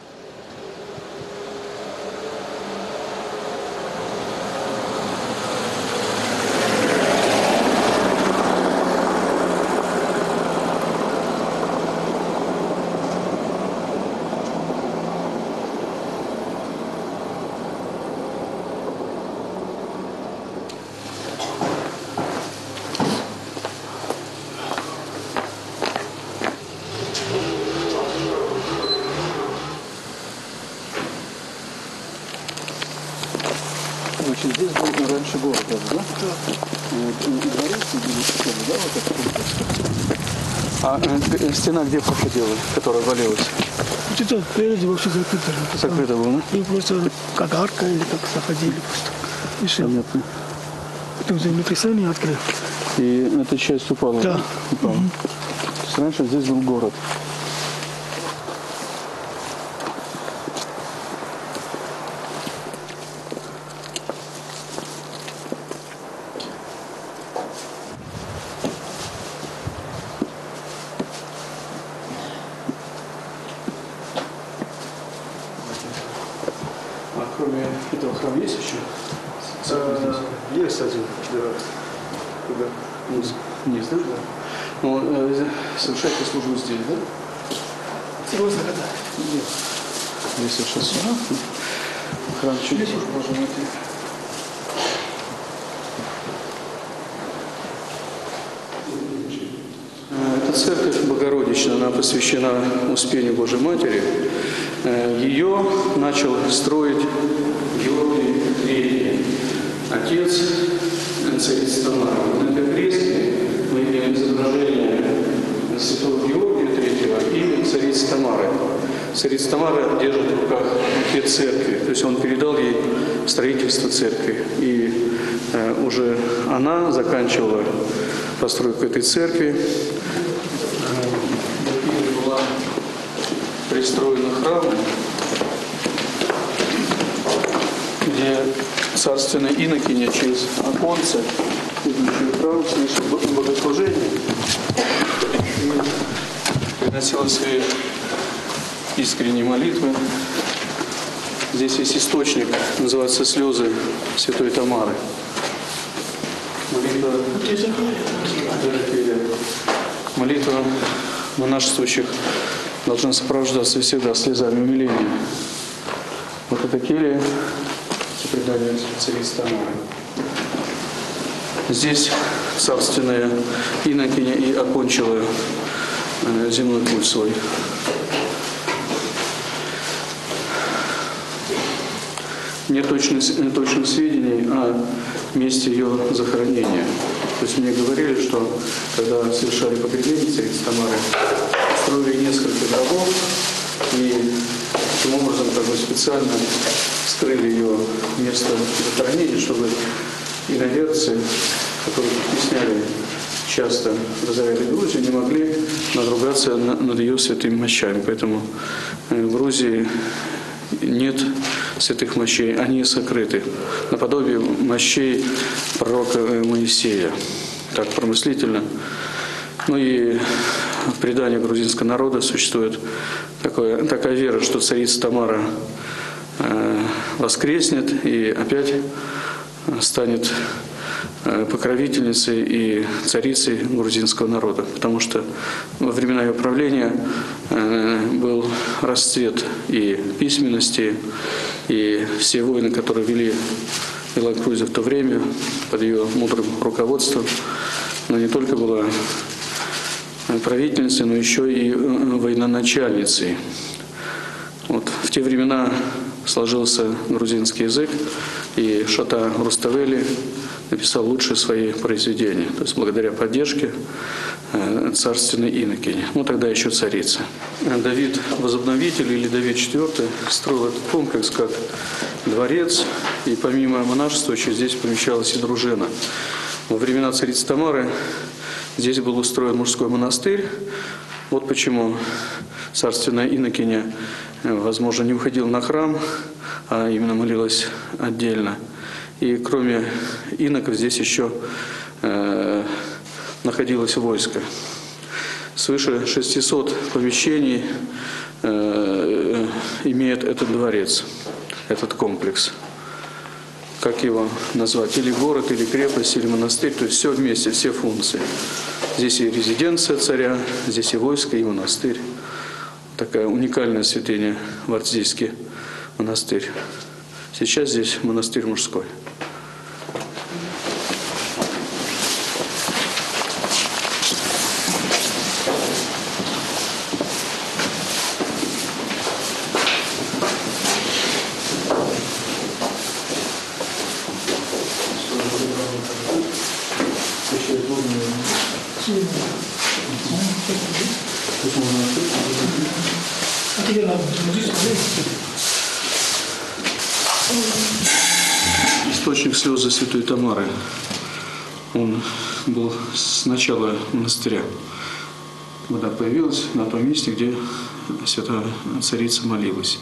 Значит, здесь был раньше город, да? Вот, дворец, да, вот это. А э, стена где проходила, которая валилась? Где-то впереди вообще закрыто. Закрыто было, да? И просто как арка или как заходили просто. И все. Понятно. Потом землетрясение открыл. И эта часть упала? Да. Упала. Угу. То есть раньше здесь был город. А кроме этого храма есть еще? Есть один, да. Куда? Вниз. Вниз, да? Да. Ну, э, совершаете службу здесь, да? Серьезно, когда? Нет. Здесь сейчас сюда. Храм чудес, Боже мой. Эта церковь Богородичная, она посвящена Успению Божьей Матери. Ее начал строить Георгий Третий, отец царицы Тамары. На кресте мы имеем изображение святого Георгия Третьего и царицы Тамары. Царица Тамара держит в руках букет церкви, то есть он передал ей строительство церкви. И э, уже она заканчивала постройку этой церкви. Была пристроена храм, где царственная инокиня через оконце, идущую в храм, слышала богослужение и приносила свои искренние молитвы. Здесь есть источник, называется «Слезы святой Тамары». Молитва, молитва монашествующих должна сопровождаться всегда слезами умиления. Евдокилия, предание царицы Тамары. Здесь царственная инокиня и окончила земной путь свой. Нет точных, нет точных сведений о месте ее захоронения. То есть мне говорили, что когда совершали погребение царицы Тамары, строили несколько гробов и таким образом как бы специально скрыли ее место захоронения, чтобы иноверцы, которые притесняли часто разоряли Грузию, не могли надругаться над ее святыми мощами. Поэтому в Грузии нет святых мощей, они сокрыты, наподобие мощей пророка Моисея. Так промыслительно. Ну и в предании грузинского народа существует такое, такая вера, что царица Тамара э, воскреснет и опять станет покровительницей и царицей грузинского народа, потому что во времена ее правления был расцвет и письменности, и все войны, которые вели вела Грузия в то время под ее мудрым руководством, она не только была правительницей, но еще и военачальницей. Вот в те времена сложился грузинский язык, и Шота Руставели написал лучшие свои произведения, то есть благодаря поддержке царственной инокини, ну тогда еще царица. Давид Возобновитель или Давид четвёртый строил этот комплекс как дворец, и помимо монашества еще здесь помещалась и дружина. Во времена царицы Тамары здесь был устроен мужской монастырь. Вот почему царственная инокиня, возможно, не уходила на храм, а именно молилась отдельно. И кроме иноков здесь еще э, находилось войско. Свыше шестисот помещений э, имеет этот дворец, этот комплекс. Как его назвать? Или город, или крепость, или монастырь. То есть все вместе, все функции. Здесь и резиденция царя, здесь и войско, и монастырь. Такая уникальная святыня Вардзийский монастырь. Сейчас здесь монастырь мужской. Источник слезы святой Тамары. Он был с начала монастыря. Вода появилась на том месте, где святая царица молилась.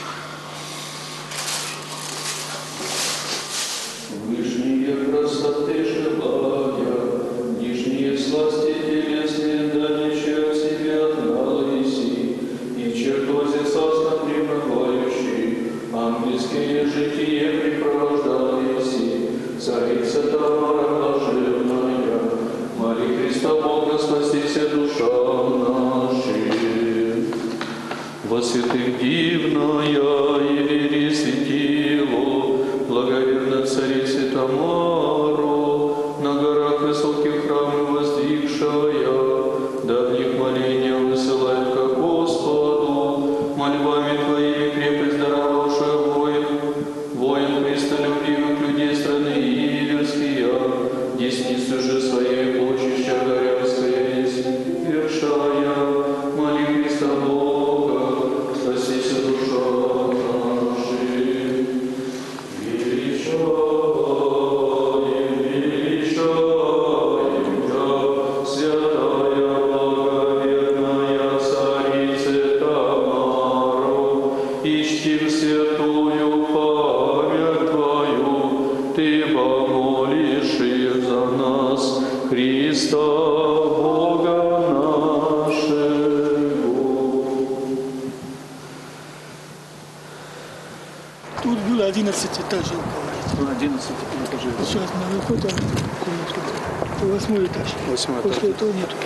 Вышние красоты желая, нижние сласти телесные, да ничего себе отналыси, и в чертозе царства пребывающий, ангельские житие препровождающий, царица Тамара блаженная, Мария Христа Бога, спасися душа наши. Во святых дивная и вери светило, благоверно царице Тамару, на горах высоких храмов воздвигшая, да в них моления высылает ко Господу, мольбами Твоими крепость даровавшая воин, воин христолюбивых людей страны Иверские, десницу же своей почища горянская есть, вершая, моли Христа Бога, спасися душа наши. Величаем, величаем Тебя, святая благоверная царица Тамару, ищем святую память Твою, Ты помолишь за нас, Христа Бога нашего. Тут было одиннадцать этажей, говорит. одиннадцать этажей. Сейчас мы выходим в комнатку. Это восьмой этаж. Восьмой этаж. После этого нету.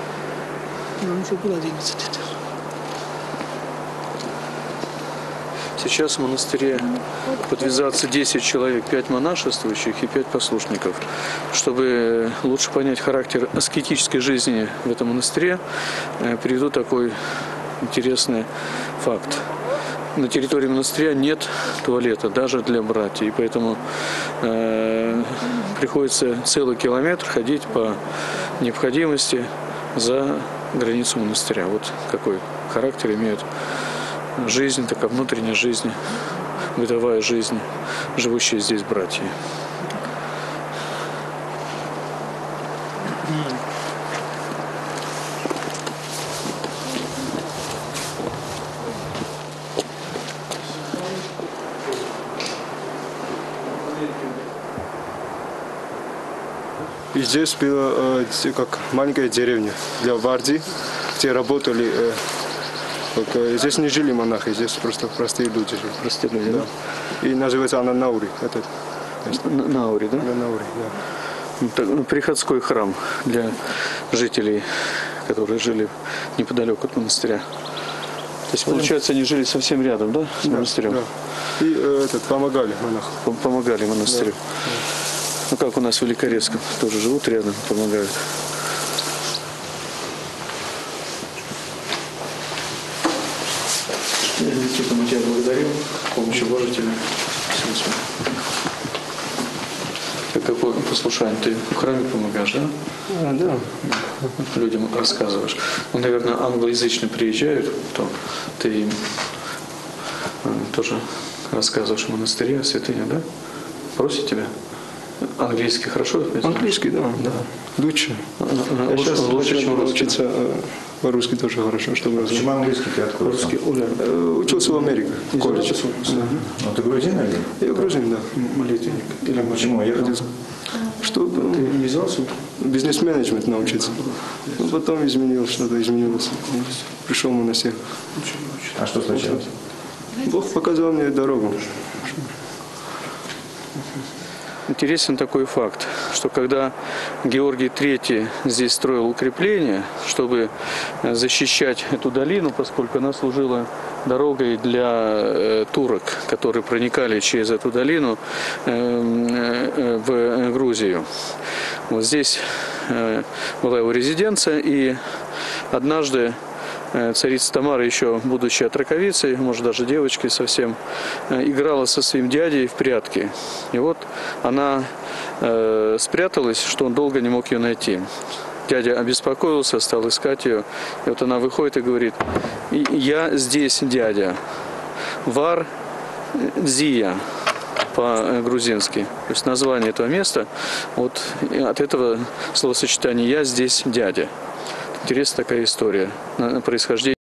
Ну, еще было одиннадцать этажей. Сейчас в монастыре подвязаться десять человек, пять монашествующих и пять послушников. Чтобы лучше понять характер аскетической жизни в этом монастыре, приведу такой интересный факт. На территории монастыря нет туалета даже для братьев, и поэтому э, приходится целый километр ходить по необходимости за границу монастыря. Вот какой характер имеет жизнь, такая внутренняя жизнь, бытовая жизнь, живущие здесь братья. И здесь была э, как маленькая деревня для варди, где работали. Э, как, э, здесь не жили монахи, здесь просто простые люди жили. Простые люди, да. Да. И называется она Наури. Это, На, Наури, да? Да, Наури, да. Ну, приходской храм для жителей, которые жили неподалеку от монастыря. То есть, получается, они жили совсем рядом, да, с монастырем? Да, да. И э, этот, помогали монахам. Помогали монастырю. Да. Ну, как у нас в Великорецком, тоже живут рядом, помогают. Я действительно тебя благодарю, помощи Божителя. Ты какое послушание? Ты в храме помогаешь, да? А, да. Людям рассказываешь. Ну, наверное, англоязычные приезжают, то ты им тоже рассказываешь о монастыре, о святыне, да? Просят тебя? Английский хорошо? Английский, да. да. Лучше. А, Я лучше, сейчас лучше, хочу чем учиться э, по-русски тоже хорошо. Чтобы Почему английский ты откуда? Русский, Оля. Э, учился в Америке, в колледже. Да. Ну, ты грузин или? Я грузин, да. Молитвенник. Или почему ехал? Чтобы ты не взялся? Бизнес-менеджмент научиться. Ну, потом изменил, что-то изменилось. Пришел в монастырь. А что случилось? Бог показал мне дорогу. Интересен такой факт, что когда Георгий третий здесь строил укрепление, чтобы защищать эту долину, поскольку она служила дорогой для э, турок, которые проникали через эту долину э, э, в Грузию. Вот здесь э, была его резиденция, и однажды царица Тамара, еще будучи отроковицей, может даже девочкой совсем, играла со своим дядей в прятки. И вот она э, спряталась, что он долго не мог ее найти. Дядя обеспокоился, стал искать ее. И вот она выходит и говорит: «Я здесь, дядя. Вар Дзия» по-грузински. То есть название этого места, вот от этого словосочетания «я здесь, дядя». Интересная такая история происхождения.